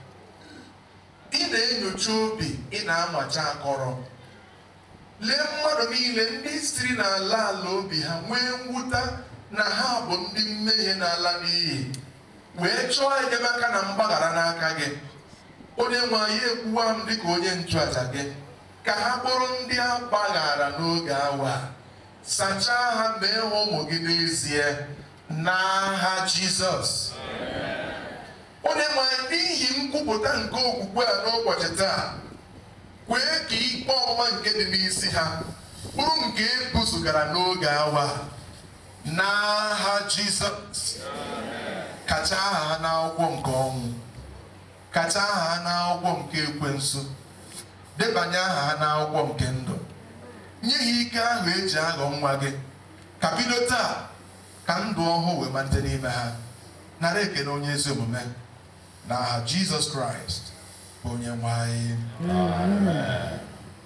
Ị na-enyocha obi, ị na-amacha akọrọ. Lee mmadụ niile ndị siri n'ala ala obi ha nwee mwụta na ha bụ ndị mmehie n'ala n'iyi wee chọọ enyemaka na mgbaghara n'aka gị. Onye nwe anyị ekwuwa m dịka onye nchụaja gị ka ha bụrụ ndị a gbaghara n'oge awa. Sachaa ha mee ha ụmụ gị n'ezie n'aha Jizọs. Onye nwe anyị n'ihi nkwupụta nke okwukwe a n'ụbọchị taa kwee ka ikpe ọmụma nke dị n'isi ha bụrụ nke ebuzugara n'oge awa n'aha Jizọs. Kacha aha ha n'akwụkwọ nke ọnwụ, kacha aha ha n'akwụkwọ nke ekwensu, debanye aha ha n'akwụkwọ nke ndụ. Nye ha ike ahụ eji aghọ nwa gị ka bido taa ka ndụ ọhụụ wee malite n'ime ha. Nara ekele onye ezi omume n'aha Jizọs Kraịst onye nwe anyị. Amen.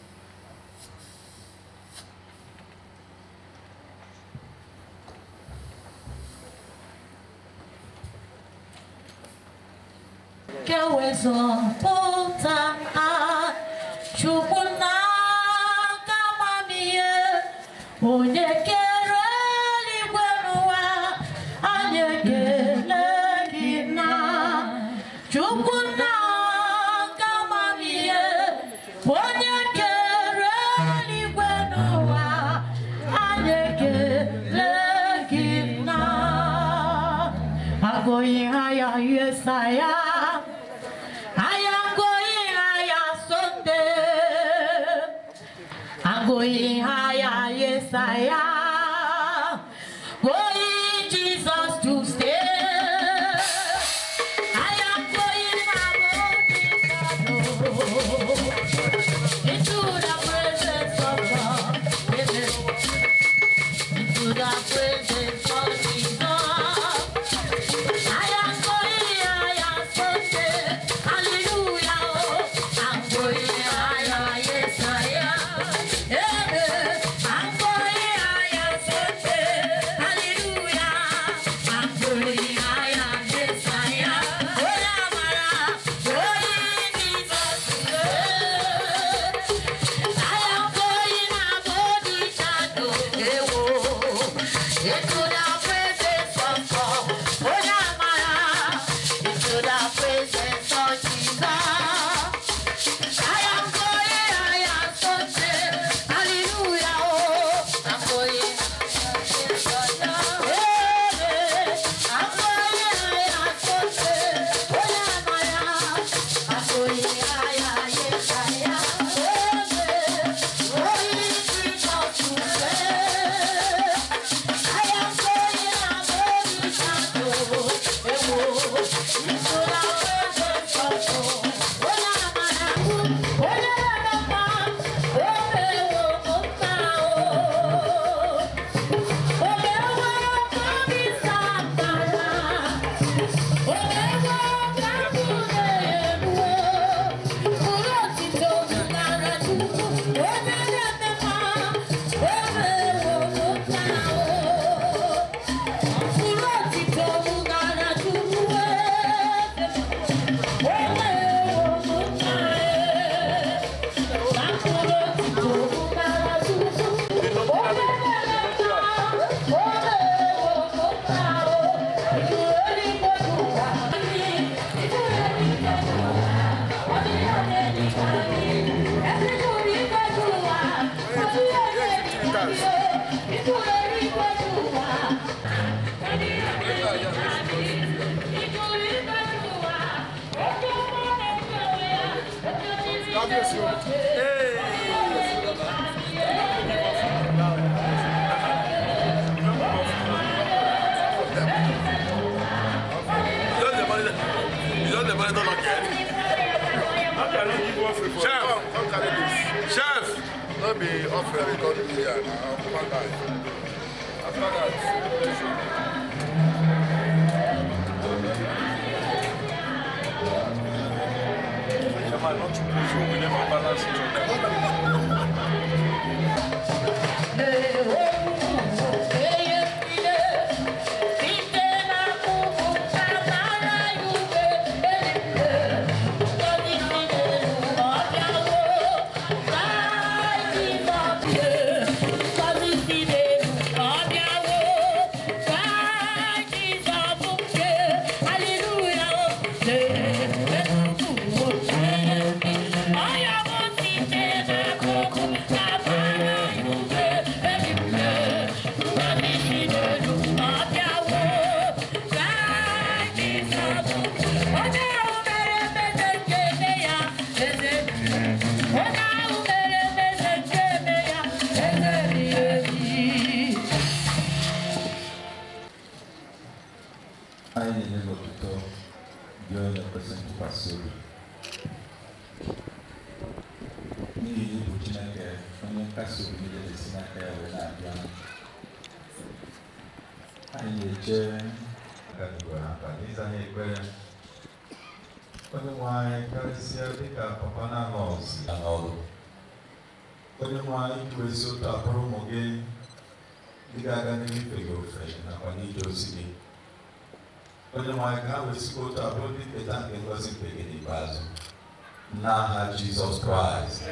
Que wezọpụta Chukwu n'aka amamihe onye kere eluigwe n'ụwa, anyị ekele gị na Chukwu n'aka amamihe onye kere eluigwe n'ụwa, anyị ekele gị na agụghị ha ya Yesaya. Going higher, yes I am. Going Jesus to stay. I am going into the presence of God. Into the presence of Jesus. I am going higher, Sunday. Hallelujah. I'm going higher, yes I am. be offering we come to here now. After that, not to push, we never balance each other. N'aha Jesus Christ.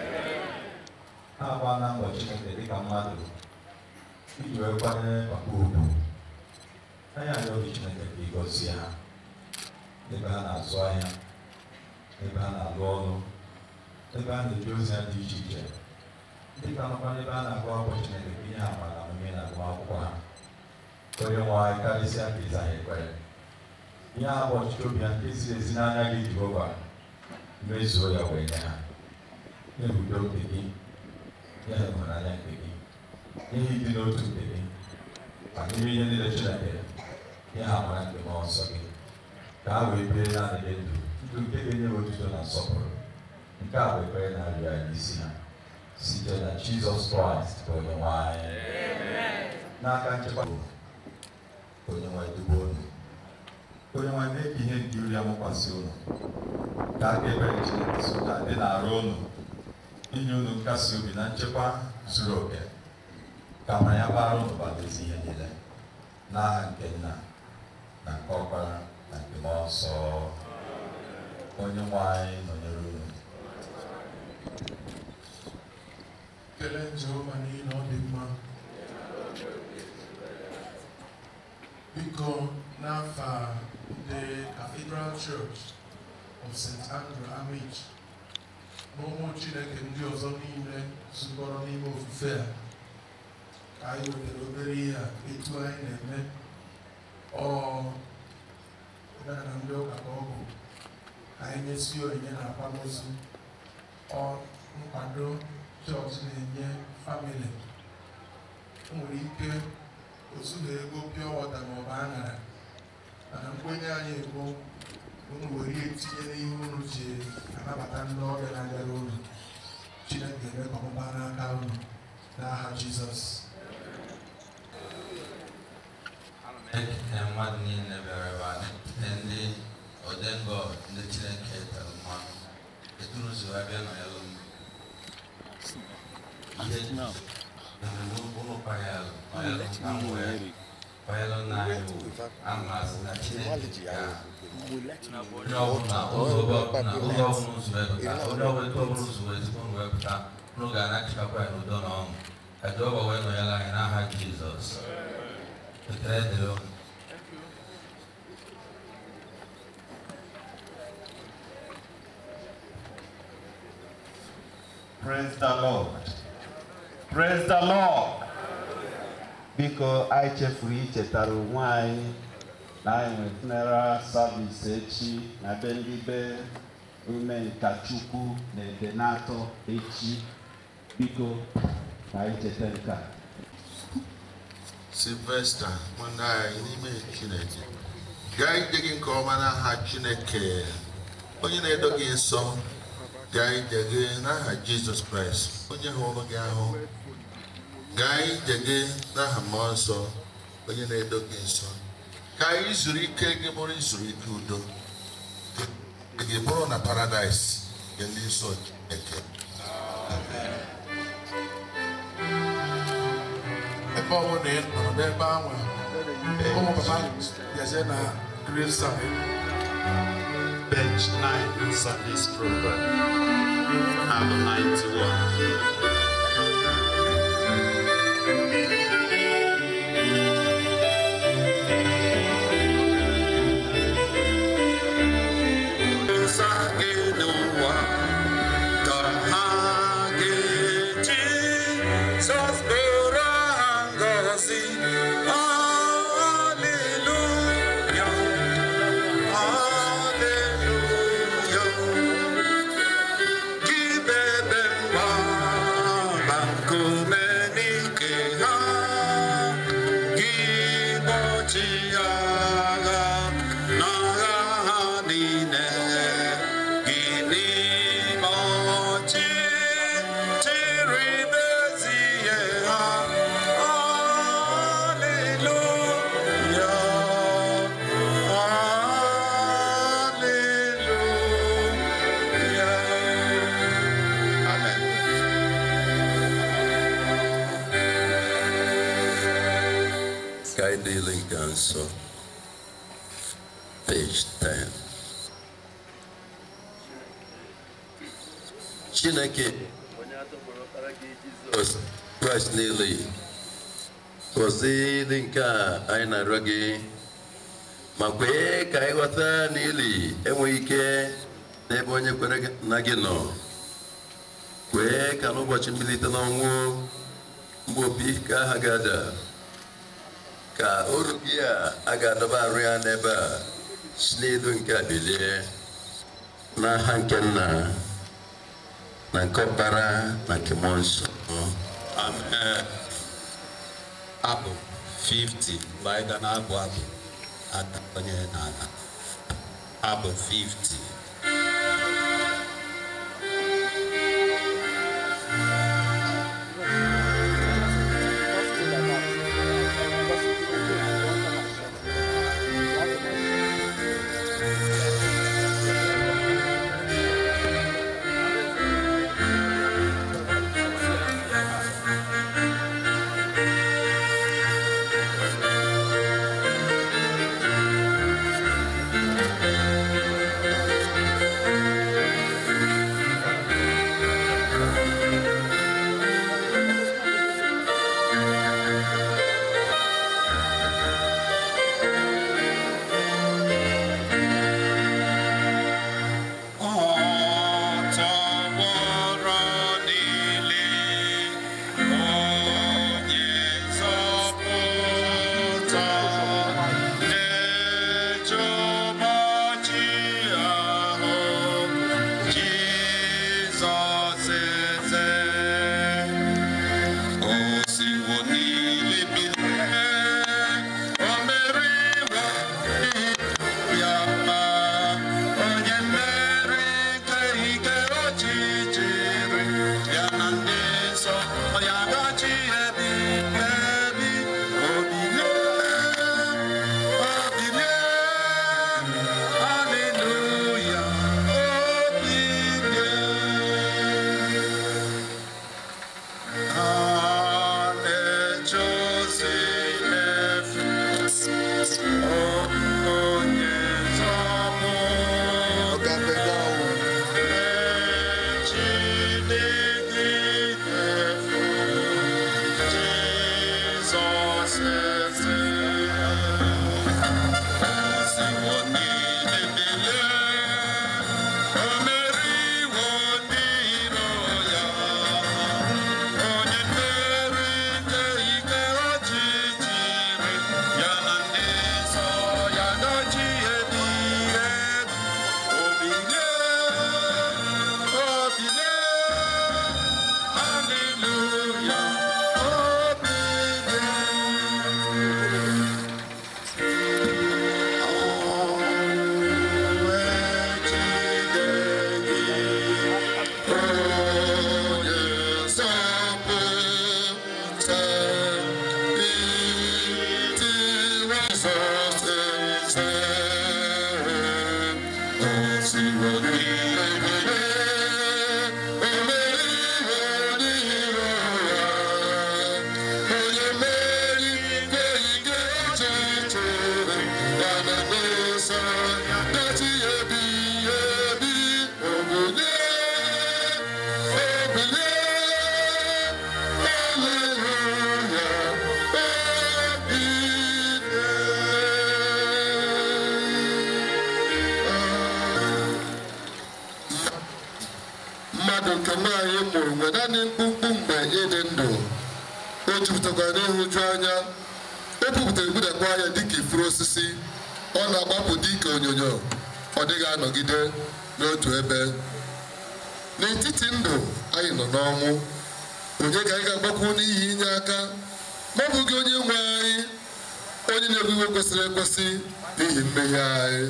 Aba na ụbọchị nke dịka mmadụ iji wee kwanyere papa ugwu. Anyị arịọ Chineke ka ị gọzie ha ebe ha na-azụ ahịa, ebe ha na-alụ ọrụ, ebe ha na-eji ozi ha dị iche iche, dịka nọkwa n'ebe ha na-agụ akwụkwọ Chineke ka ihe amara na omume na-agụ akwụkwọ ha. Onye nwe anyị karịsịa ka ịza ha ekpere. Ihe a bụ ọchịchị obi ha nke ziri ezi n'anya gị Jehova. Mezuo ya wee nye ha. Nye udo nke gị, nye ịhụnanya nke gị, nye ịdị n'otu nke gị, ma n'ime ihe niile Chineke, nye ha amara nke mmụọ nsọ gị, ka ha wee bie naanị gị ndụ, ndụ nke ga-enye otuto na nsọpụrụ. Nke a bụ ekpere na-arịọ anyị n'isi ha, site na Jizọs Kraịst bụ onye nwe anyị. N'aka nchekwa onye nwe dubo unu, onye nwe mee ka ihe nke iri amụkwasị unu, ka aka ebere Chineke so na ndị na-arụ unu, inye unu nkasi obi na nchekwa zuru oke, ka amara ya bara unu badezi ihe niile, n'aha nke Nna na nke Ọkpara na nke Mmụọ Nsọ. Onye nwe anyị nọnyere unu. Kelee Jehova n'ihi na ọ dị mma. Biko n'afa the Cathedral Church of Saint Andrew Amici na ụmụ Chineke ndị ọzọ niile zukọrọ n'ime ofufe a, ka anyị wetara obere ihe a etu anyị na-eme ọ na ndị ụka ka ọ bụ ka anyị mesie onyinye na akwamozu ọ nkwado chọọchị na-enye famili. O nwere ike ozu na ego pịọ wọta maọbụ aṅara, mana nkwenye anyị bụ unu were ihe tinye n'ihe unu ji anabata ndị ọbịa na-abịara unu. Chineke eme ka ọmụba n'aka unu n'aha Jizọs. Ekele mmadụ niile bịara ebe a na ndị odengo ndị Chineke tere mmanụ eturu ụzọ abịa na elu ihe unu kwanyelụ na mwere kwanyelụ na anyị amasị na Chineke ya onye ọbụla ụzọ ọbụla ụzọ wepụta onye ọbụla ụzọ wepụta unu ga-anachịkakwa ya n'udo na ọṅụ ka Jehova wee nọnyere anyị n'aha Jizọs. Ekele dịrị unu. Praise the Lord. Praise the Lord. Biko anyị chefuru ichetara onwe anyị na anyị nwere funeral service echi na be ndị be ume nka Chukwu na Edenatọ echi. Biko ka anyị cheta nke a. Sylvester nwanne anyị n'ime Chineke gaa ije gị nke ọma n'aha Chineke. Onye na-edo gị nsọ gai jege n'aha Jesus Christ onye hụrụ gị ahụ gai jege n'aha mmụọ nsọ onye na-edo gị nsọ ka anyị zuru ike gị bụrụ izuru ike udo gị bụrụ na paradise gị ndị nsọ Chineke ebe ọ bụla ị nọrọ n'ebe ahụ ụmụ papa bịazie na Grace Bench nine Sunday's program, number ninety-one. So, page ten. Chineke Jesus Christ niile gọzie ndị nke a anyị na-arịọ gị ma kwee ka anyị ghọta n'ili enweghị ike n'ebe onye kwere na gị nọ kwee ka n'ụbọchị mbilite n'ọnwụ mgbe opi ka aha ga-ada ka oru gị a a ga-adọba arụ ya n'ebe a si n'elu nke a bilie n'aha nke Nna na nke Ọkpara na nke Mmụọ Nsọ. Amen. Abụ fifty mgbe anyị ga na-abụ abụ ata onye n'ala. Abụ fifty. nsọ na-achị ebi ebi obilie obilie aleluya mmadụ nke nwaanyị mụrụ mgbe naanị mkpụmkpụ mgbe ịdị ndụ o jupụtakwara n'ịhụju anya o pupụtara ebudakwa anya dịka ifuru osisi ọ na-agbapụ dịka onyonyo ọ dịghị anọgide n'otu ebe n'etiti ndụ anyị nọ n'ọnwụ onye ka anyị ga-agbakwu n'ihi inye aka ma ọ bụghị onye nwe anyị onye na-ebu iwe kwesịrị ekwesị n'ihi mmehie anyị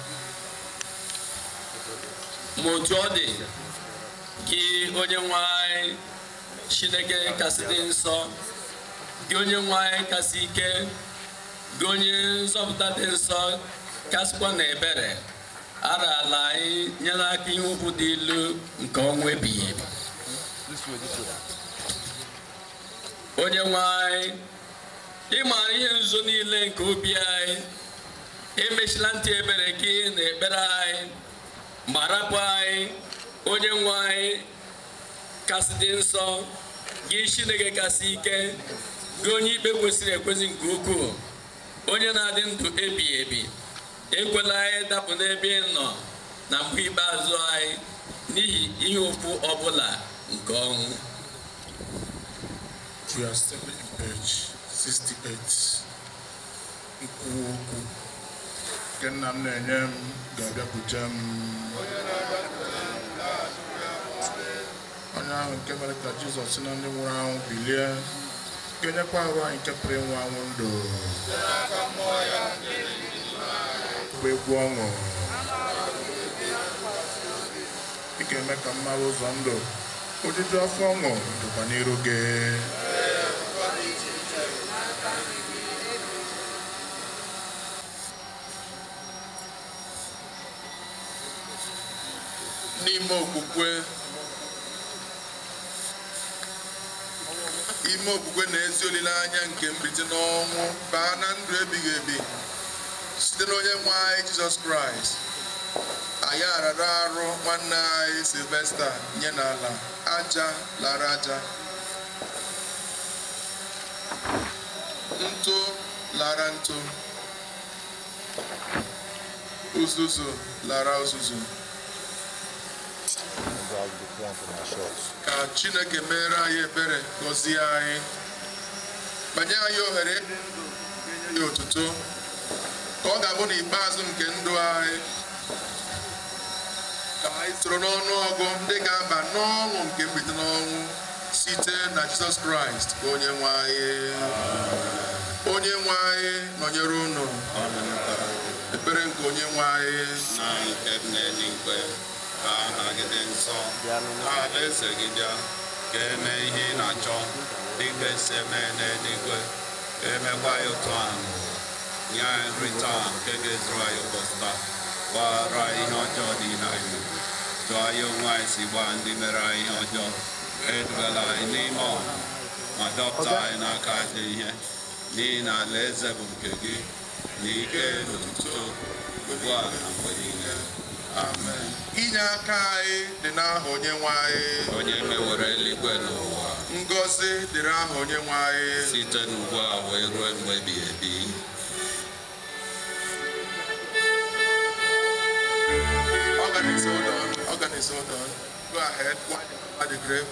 ma otu ọ dị gị onye nwe anyị Chineke kasị dị nsọ gị onye nwe anyị kasị ike gị onye nzọpụta dị nsọ kasịkwa na ebere arala anyị nye n'aka ihe ukwu dị ilu nke ọnwụ ebighị ebi onye nwe anyị ị maara ihe nzuzo niile nke obi anyị emechila ntị ebere gị na ekpere anyị ma rapụ anyị onye nwe anyị kasị dị nsọ gị Chineke kasị ike gị onye ikpe kwesịrị ekwesị nke ukwuu onye na-adị ndụ ebighị ebi ekwela anyị dapụ n'ebe ị nọ na mgbe ikpeazụ anyị n'ihi ihe ụfụ ọbụla nke ọnwụ. We are still in page sixty-eight. Nkwu okwu nke nna m na-enye m ga-abịakwute m onye ahụ nke mere ka Jizọs si na ndị nwụrụ anwụ bilie ga-enyekwa ahụ anyị nke pụrụ ịnwụ anwụ ndụ bụ egwu ọṅụ ị ga-eme ka mmadụ ụzọ ndụ ojuju afọ ọṅụ dịkwa n'iru gị n'ime okwukwe ime okwukwe na ezi olileanya nke mbilite n'ọnwụ baa na ndụ ebighị ebi site n'onye nwe anyị Jizọs Kraịst anyị arara arụ nwanne anyị Silvesta nye n'ala aja lara aja ntụ lara ntụ uzuzu lara uzuzu ka Chineke mere anyị ebere gọzie anyị banye anyị ohere dị otuto ka ọ ga-abụ n'ikpeazụ nke ndụ anyị ka anyị soro n'ọnụ ọgụ ndị ga-aba n'ọṅụ nke mbilite n'ọnwụ site na Jizọs Kraịst onye nwe anyị onye nwe anyị nọnyere unu ekpere nke onye nwe anyị na nke n'eluigwe ka aha gị dị nsọ alaeze gị bịa ka eme ihe ị na-achọ dịka esi eme n'eluigwe ka emekwa ya otu ahụ nye anyị nri taa nke ga-ezuru anyị ụbọchị taa gbaghara ihe ọjọọ niile anyị tụọ anyị onwe anyị si gbaa ndị mere anyị ihe ọjọọ edugala anyị n'ime ọha ma dọpụta anyị n'aka dị ihe n'ihi na alaeze bụ nke gị na ike na otuto ugbu a na mgbe niile amen. Inye aka anyị dị n'aha onye nwe anyị onye mewere eluigwe n'ụwa ngọzi dịrị aha onye nwe anyị site n'ugbu a wee ruo mgbe ebighị ebi. Organize, hold on. Organize, hold on. Go ahead. At the grave.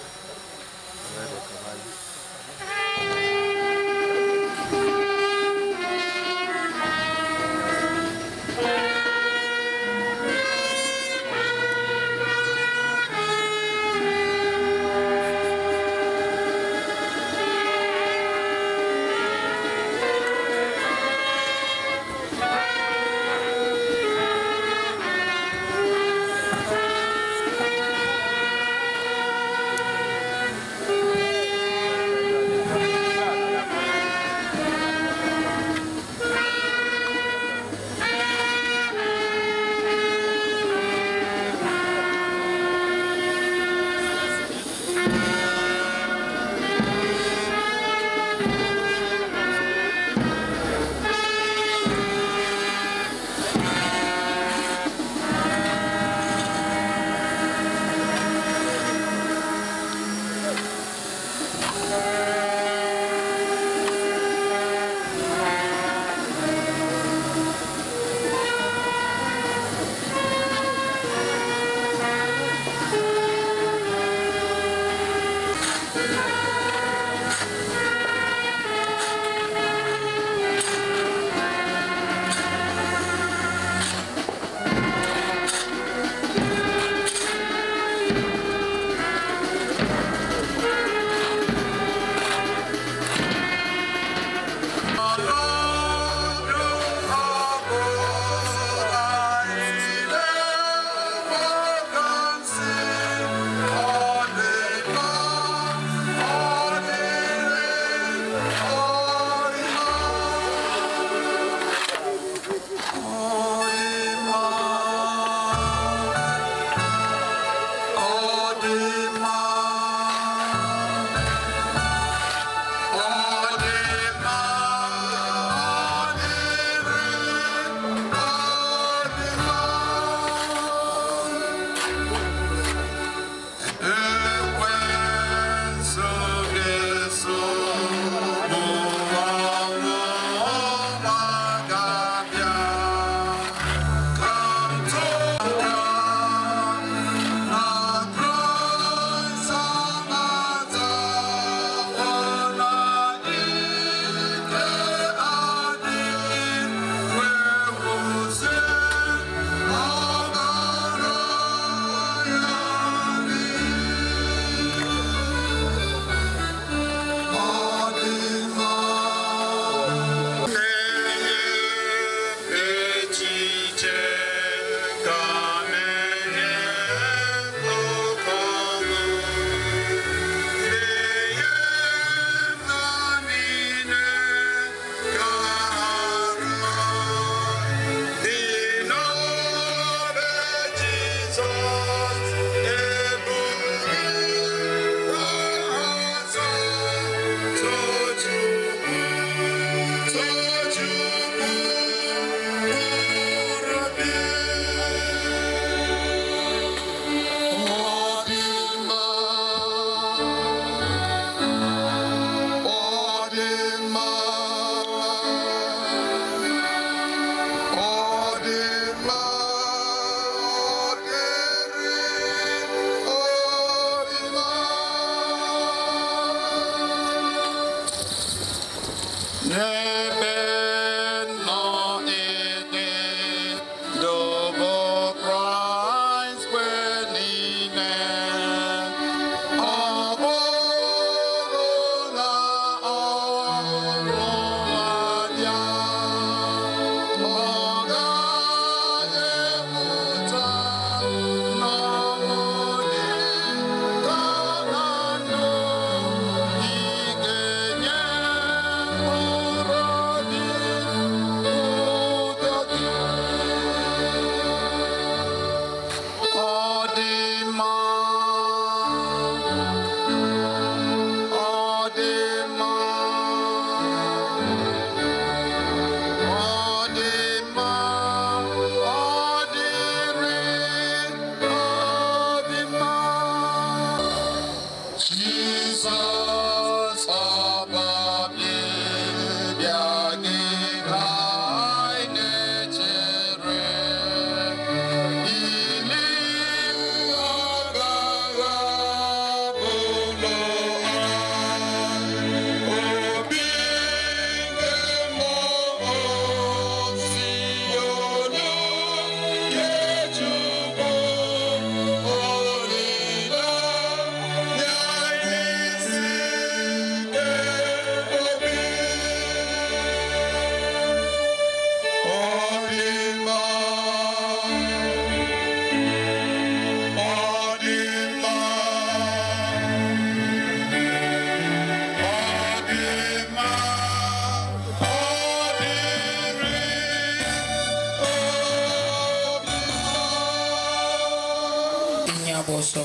Also,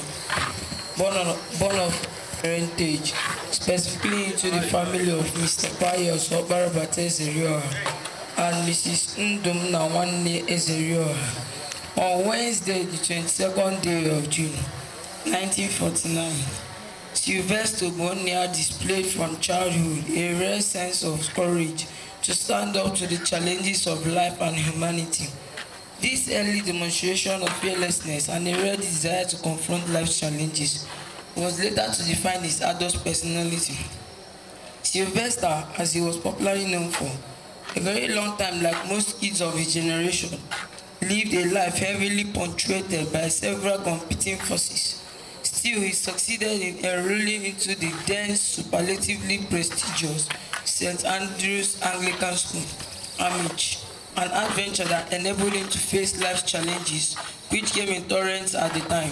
born of, born of parentage, specifically into the family of Mister Pius Obarabate Ezerioha and Missus Ndum Nawanne Ezerioha. On Wednesday, the twenty-second day of June, nineteen forty-nine, Sylvester Bonia displayed from childhood a rare sense of courage to stand up to the challenges of life and humanity. This early demonstration of fearlessness and a rare desire to confront life's challenges was later to define his adult personality. Sylvester, as he was popularly known for, a very long time, like most kids of his generation, lived a life heavily punctuated by several competing forces. Still, he succeeded in enrolling into the dense, superlatively prestigious Saint Andrew's Anglican School, Amish, an adventure that enabled him to face life's challenges, which came in torrents at the time.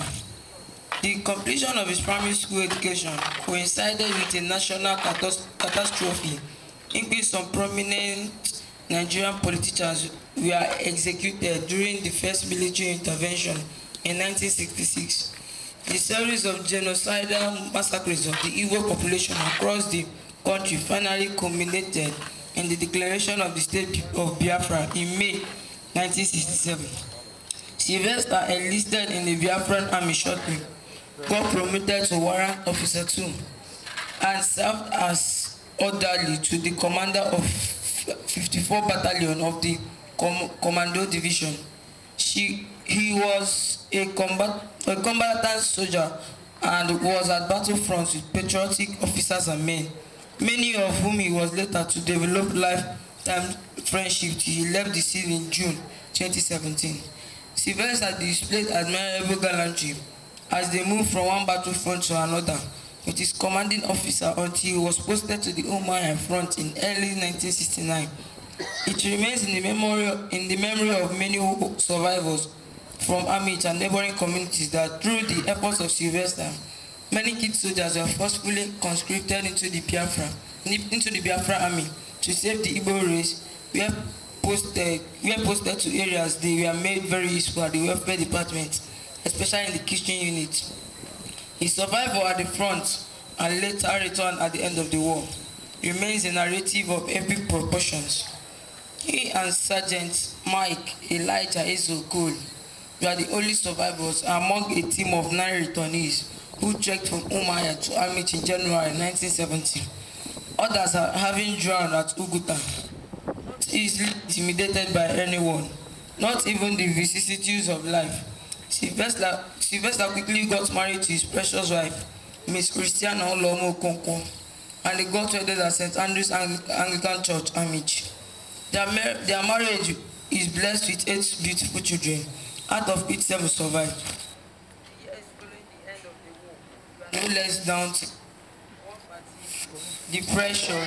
The completion of his primary school education coincided with a national catastrophe in which some prominent Nigerian politicians were executed during the first military intervention in nineteen sixty-six. The series of genocidal massacres of the Igbo population across the country finally culminated in the declaration of the state of Biafra in May nineteen sixty-seven. Sylvester enlisted in the Biafran army shortly, got promoted to warrant officer two, and served as orderly to the commander of fifty-fourth Battalion of the Com Commando Division. She, he was a, combat, a combatant soldier and was at battlefronts with patriotic officers and men, many of whom he was later to develop lifetime friendship till he left the scene in June twenty seventeen. Sylvester displayed admirable gallantry as they moved from one battlefront to another with his commanding officer until he was posted to the Umuahia front in early nineteen sixty-nine. It remains in the memory, in the memory of many survivors from Amish and neighboring communities that through the efforts of Sylvester, many kid soldiers were forcefully conscripted into the Biafra, into the Biafra army to save the Igbo race, were posted, were posted to areas they were made very useful at the welfare department, especially in the kitchen unit. His survival at the front and later return at the end of the war remains a narrative of epic proportions. He and Sergeant Mike Elijah Ezo Cole were the only survivors among a team of nine returnees who trekked from Umuahia to Amish in January nineteen seventy. Others are having drowned at Uguta, easily intimidated by anyone, not even the vicissitudes of life. Sylvester, Sylvester quickly got married to his precious wife, Miss Christiana Olomo Okonkwo, and they got wedded at Saint Andrew's Ang- Anglican Church, Amici. Their, mar- their marriage is blessed with eight beautiful children, out of which seven survived. No less down to depression,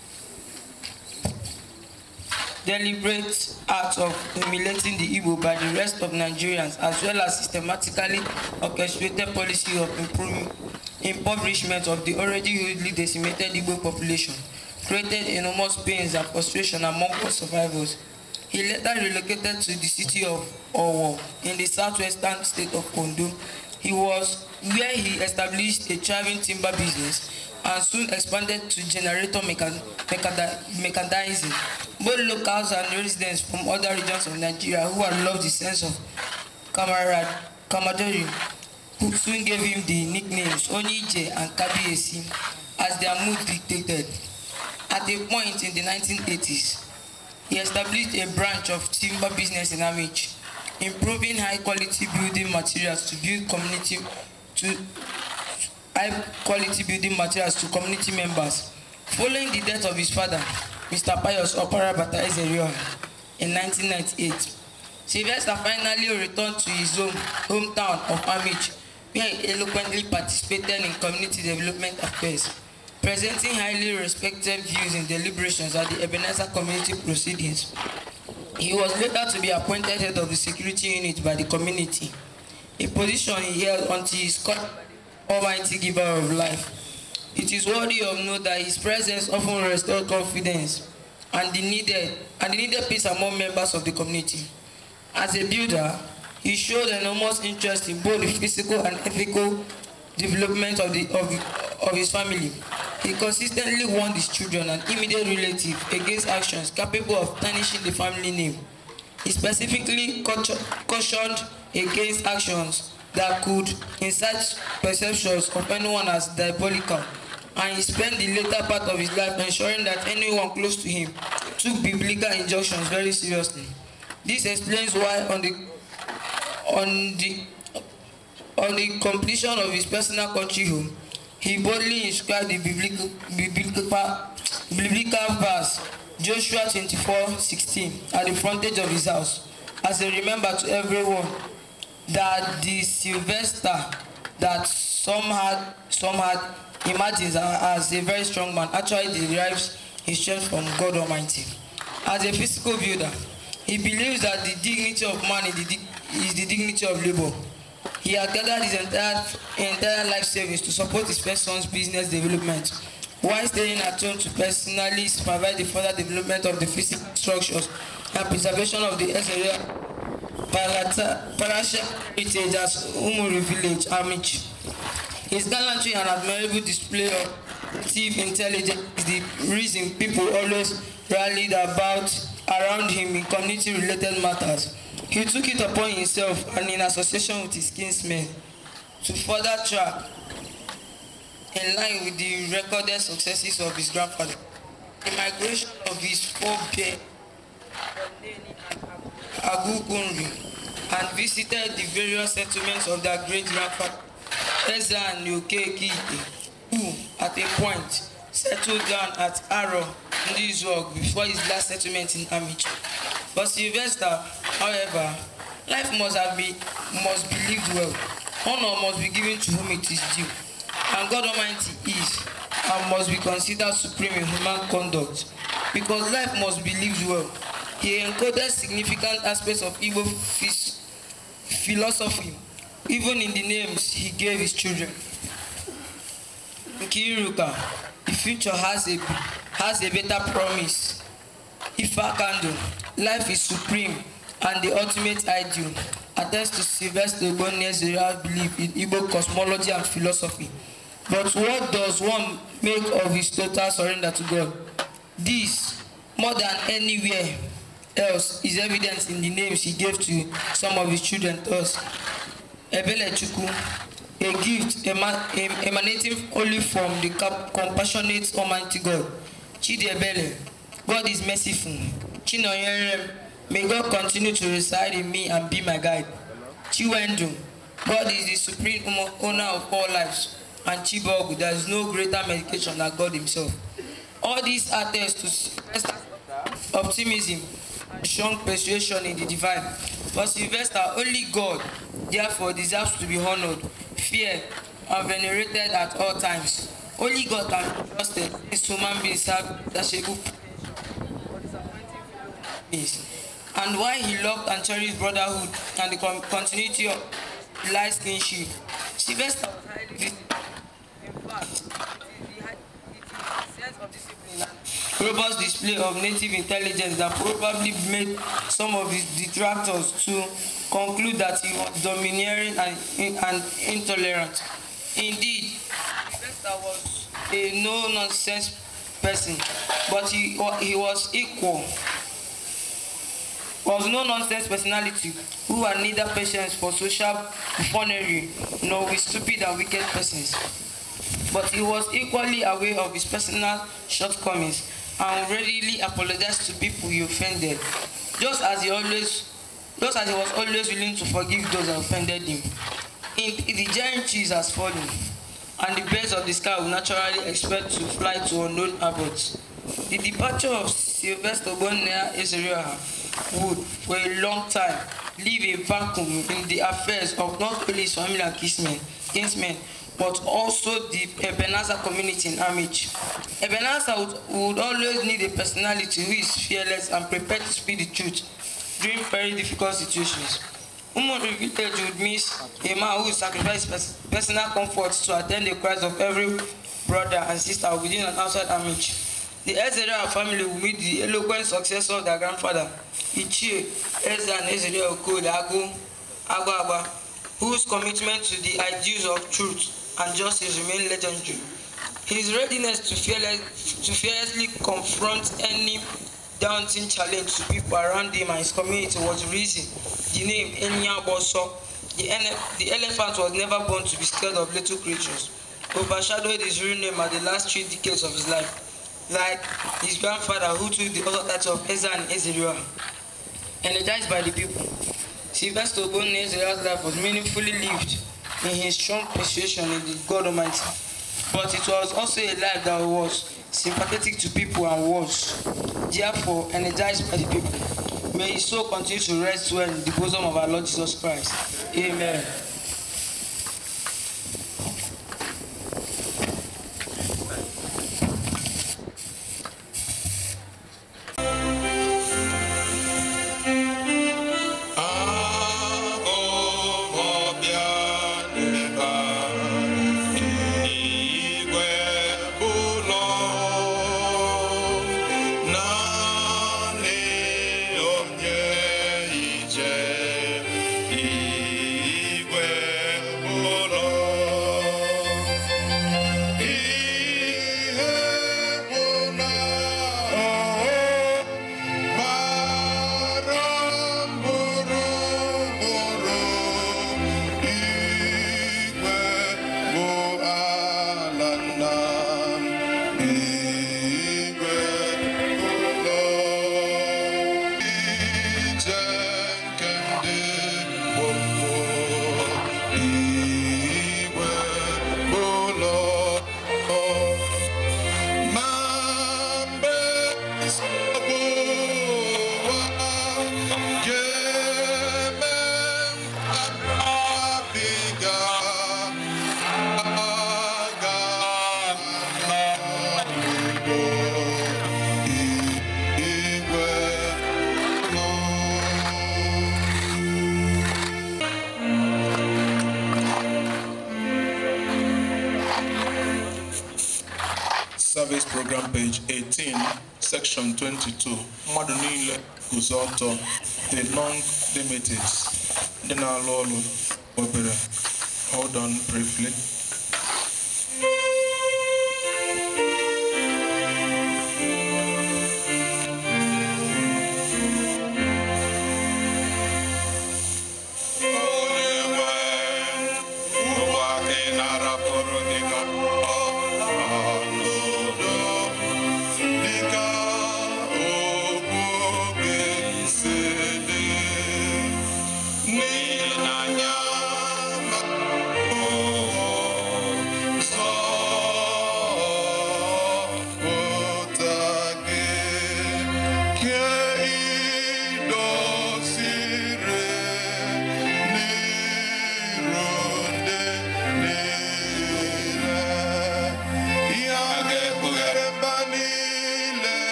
deliberate act of humiliating the Igbo by the rest of Nigerians, as well as systematically orchestrated policy of improving impoverishment of the already hugely decimated Igbo population, created enormous pains and frustration among all survivors. He later relocated to the city of Owo in the southwestern state of Ondo. He was where he established a thriving timber business and soon expanded to generator mechan mechanizing. Both locals and residents from other regions of Nigeria who had loved the sense of camarad camaraderie who soon gave him the nicknames Onije and Kabiesi as their mood dictated. At a point in the nineteen eighties, he established a branch of timber business in Amici, improving high-quality building materials to build community to high-quality building materials to community members. Following the death of his father, Mister Pius Opara Bata Ezerioha, in nineteen ninety-eight, Sylvester finally returned to his home, hometown of Amici, where he eloquently participated in community development affairs, presenting highly respected views in deliberations at the Ebenezer community proceedings. He was later to be appointed head of the security unit by the community, a position he held until he called Almighty Giver of Life. It is worthy of note that his presence often restored confidence and the needed and the needed peace among members of the community. As a builder, he showed enormous interest in both the physical and ethical development of, the, of, of his family. He consistently warned his children and immediate relatives against actions capable of tarnishing the family name. He specifically cautioned against actions that could incite perceptions of anyone as diabolical, and he spent the later part of his life ensuring that anyone close to him took biblical injunctions very seriously. This explains why on the on the on the completion of his personal country home, he boldly inscribed the biblical, biblical, biblical verse Joshua twenty-four sixteen at the frontage of his house, as a reminder to everyone that the Sylvester that some had, some had imagined as a very strong man actually derives his strength from God Almighty. As a physical builder, he believes that the dignity of man is the, is the dignity of labor. He had gathered his entire, entire life savings to support his first son's business development, while staying at home to personally supervise the further development of the physical structures and preservation of the area Parasha heritage as Umuri village, Amici. His gallantry and admirable display of active intelligence is the reason people always rallied about around him in community-related matters. He took it upon himself, and in association with his kinsmen, to further track, in line with the recorded successes of his grandfather, the migration of his forebear Agugunri, and visited the various settlements of their great-grandfather Ezra and Okeke, who, at a point, settled down at Aro, Ndizog, before his last settlement in Amici. For Sylvester, however, life must have been must be lived well. Honor must be given to whom it is due, and God Almighty is and must be considered supreme in human conduct. Because life must be lived well, he encoded significant aspects of Igbo philosophy, even in the names he gave his children. Nkiruka, the future has a has a better promise. Ifakando, life is supreme and the ultimate ideal, attest to Sylvester Ogbonne's belief in Igbo cosmology and philosophy. But what does one make of his total surrender to God? This, more than anywhere else, is evident in the names he gave to some of his children, thus Ebele Chukwu, a gift emanating only from the compassionate Almighty God. Chidiebele, God is merciful. Chinoyerem, may God continue to reside in me and be my guide. Chiwendu, God is the supreme owner of all lives. and Chibok, there is no greater medication than God himself. All these attest to optimism, strong persuasion in the divine. For Sylvester, only God, therefore, deserves to be honored, feared, and venerated at all times. Only God can be trusted. His human beings have detachable peace. And while he loved and cherished brotherhood and the continuity of life kinship, Sylvester was highly visible. In fact, sense of discipline and robust display of native intelligence that probably made some of his detractors to conclude that he was domineering and, and intolerant. Indeed, Sylvester was a no-nonsense person, but he, he was equal. Was no nonsense personality who had neither patience for social buffoonery nor with stupid and wicked persons. But he was equally aware of his personal shortcomings and readily apologized to people he offended, just as he always, just as he was always willing to forgive those that offended him. In, the giant trees has fallen, and the birds of the sky will naturally expect to fly to unknown abodes. The departure of Sylvester Ogbonnaya Ezereoha would, for a long time, leave a vacuum in the affairs of not only his family and kinsmen, kinsmen but also the Ebenezer community in Amich. Ebenezer would, would always need a personality who is fearless and prepared to speak the truth during very difficult situations. Umuri village would miss a man who sacrificed personal comfort to attend the cries of every brother and sister within and outside Amich. The Ezereoha family will meet the eloquent successor of their grandfather, Ichie Ezan Ezereoha Okoli Agu Agwagwa, whose commitment to the ideals of truth and justice remain legendary. His readiness to, fearless, to fearlessly confront any daunting challenge to people around him and his community was the reason the name Enya Boso, the, the elephant, was never born to be scared of little creatures, overshadowed his real name at the last three decades of his life. Like his grandfather, who took the other title of Ezan Ezereoha. Energized by the people, Sylvester Ogbonnaya Ezereoha's life was meaningfully lived in his strong persuasion in the God Almighty. But it was also a life that was sympathetic to people and was, therefore, energized by the people. May his soul continue to rest well in the bosom of our Lord Jesus Christ. Amen. Service program page eighteen, section twenty-two. Mmadụ niile guzo ọtọ, the non-limited, ndị na-alụ ọlụ obere. Hold on briefly. Oh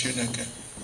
Chineke.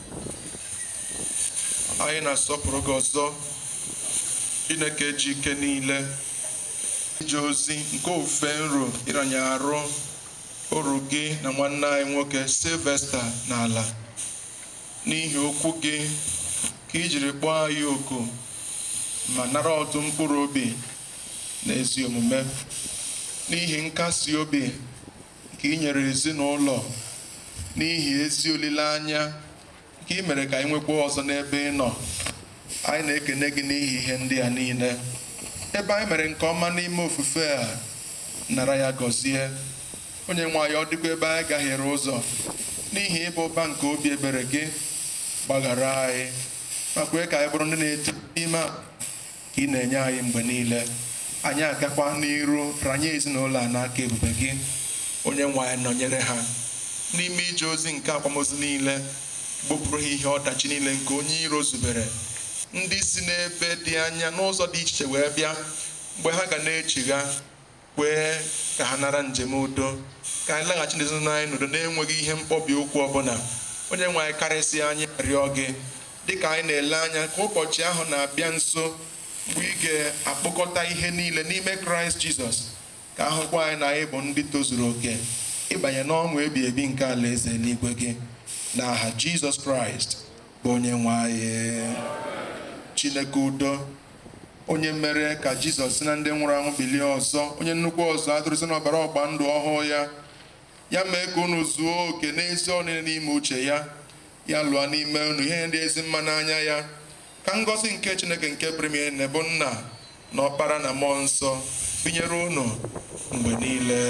Anyị na-asọpụrụ gị ọzọ, Chineke ji ike niile ije ozi nke ofufe nro ịranye arụ oru gị na nwanne anyị nwoke Sylvester n'ala. N'ihi okwu gị ka i jiri kpọọ anyị oku ma nara ọtụ mkpụrụ obi na ezi omume. N'ihi nkasi obi ka i nyere ezinụlọ, n'ihi ezi olileanya ka i mere ka anyị nwekwa ọzọ n'ebe ị nọ. Anyị na-ekene gị n'ihi ihe ndị a niile. Ebe anyị mere nke ọma n'ime ofufe a, nara ya gọzie. Onye nwe anyị, ọ dịkwa ebe anyị gahiere ụzọ, n'ihi ịba ụba nke obi ebere gị, gbaghara anyị ma kwee ka anyị bụrụ ndị na-eto n'ime a ka ị na-enye anyị mgbe niile. Anyị agakwa n'iru ranye ezinụlọ a n'aka ebube gị. Onye nwe anyị, nọnyere ha n'ime ije ozi nke akwamozu niile, gbopụrụ ha ihe ọdachi niile nke onye iro zubere. Ndị si n'ebe dị anya n'ụzọ dị iche wee bịa, mgbe ha ga na-echigha, kwee ka ha nara njem udo, ka anyị laghachi n'ezinụlọ anyị n'udo na-enweghị ihe mkpọbi okwu ọbụla. Onye nwe anyị, karịsịa anyị arịọ gị dịka anyị na-ele anya ka ụbọchị ahụ na-abịa nso, mgbe ị ga-akpọkọta ihe niile n'ime Kraịst Jizọs, ka ahụkwa anyị na anyị bụ ndị tozuru oke ịbanye n'ọṅụ ebi ebi nke alaeze eluigwe gị, n'aha Jizọs Kraịst bụ onye nwe anyị. Chineke udo, onye mere ka Jizọs si na ndị nwụrụ anwụ bilie ọzọ, onye nnukwu ọzọ atụrụsị n'ọbara ọgba ndụ ọhụụ ya, ya mee ka unu zuo oke n'ezi ọnịne n'ime uche ya, ya lụọ n'ime unu ihe ndị ezi mma n'anya ya. Ka ngọzi nke Chineke nke pụrụ ime ihe niile bụ Nna na Ọkpara na Mmụọ Nsọ binyere unu mgbe niile.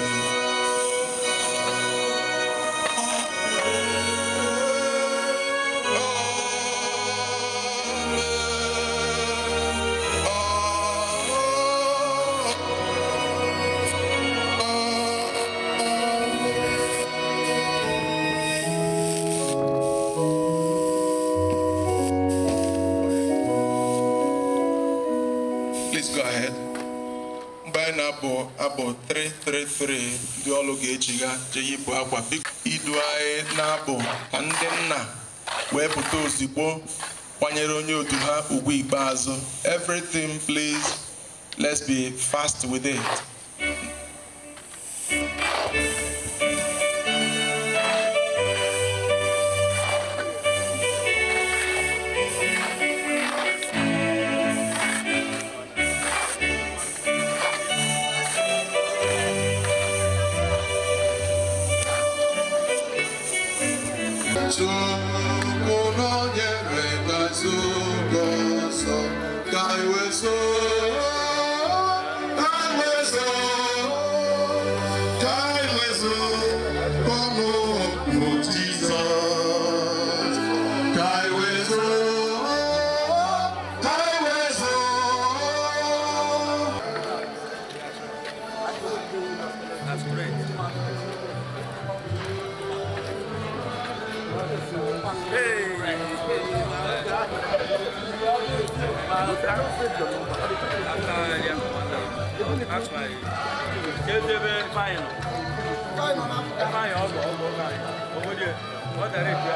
Abụ abụ three three three ndị ọlụ ga-echigha je yipụ akwa. Biko idu anyị na-abụ ka ndị nna wee pụta ozugbo kwanyere onye otu ha ugwu ikpeazụ. Everything please, let's be fast with it. That's why. Get the very final. Final. Final. Over. Over. Over there. What are they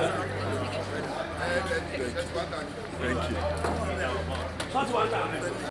Thank you.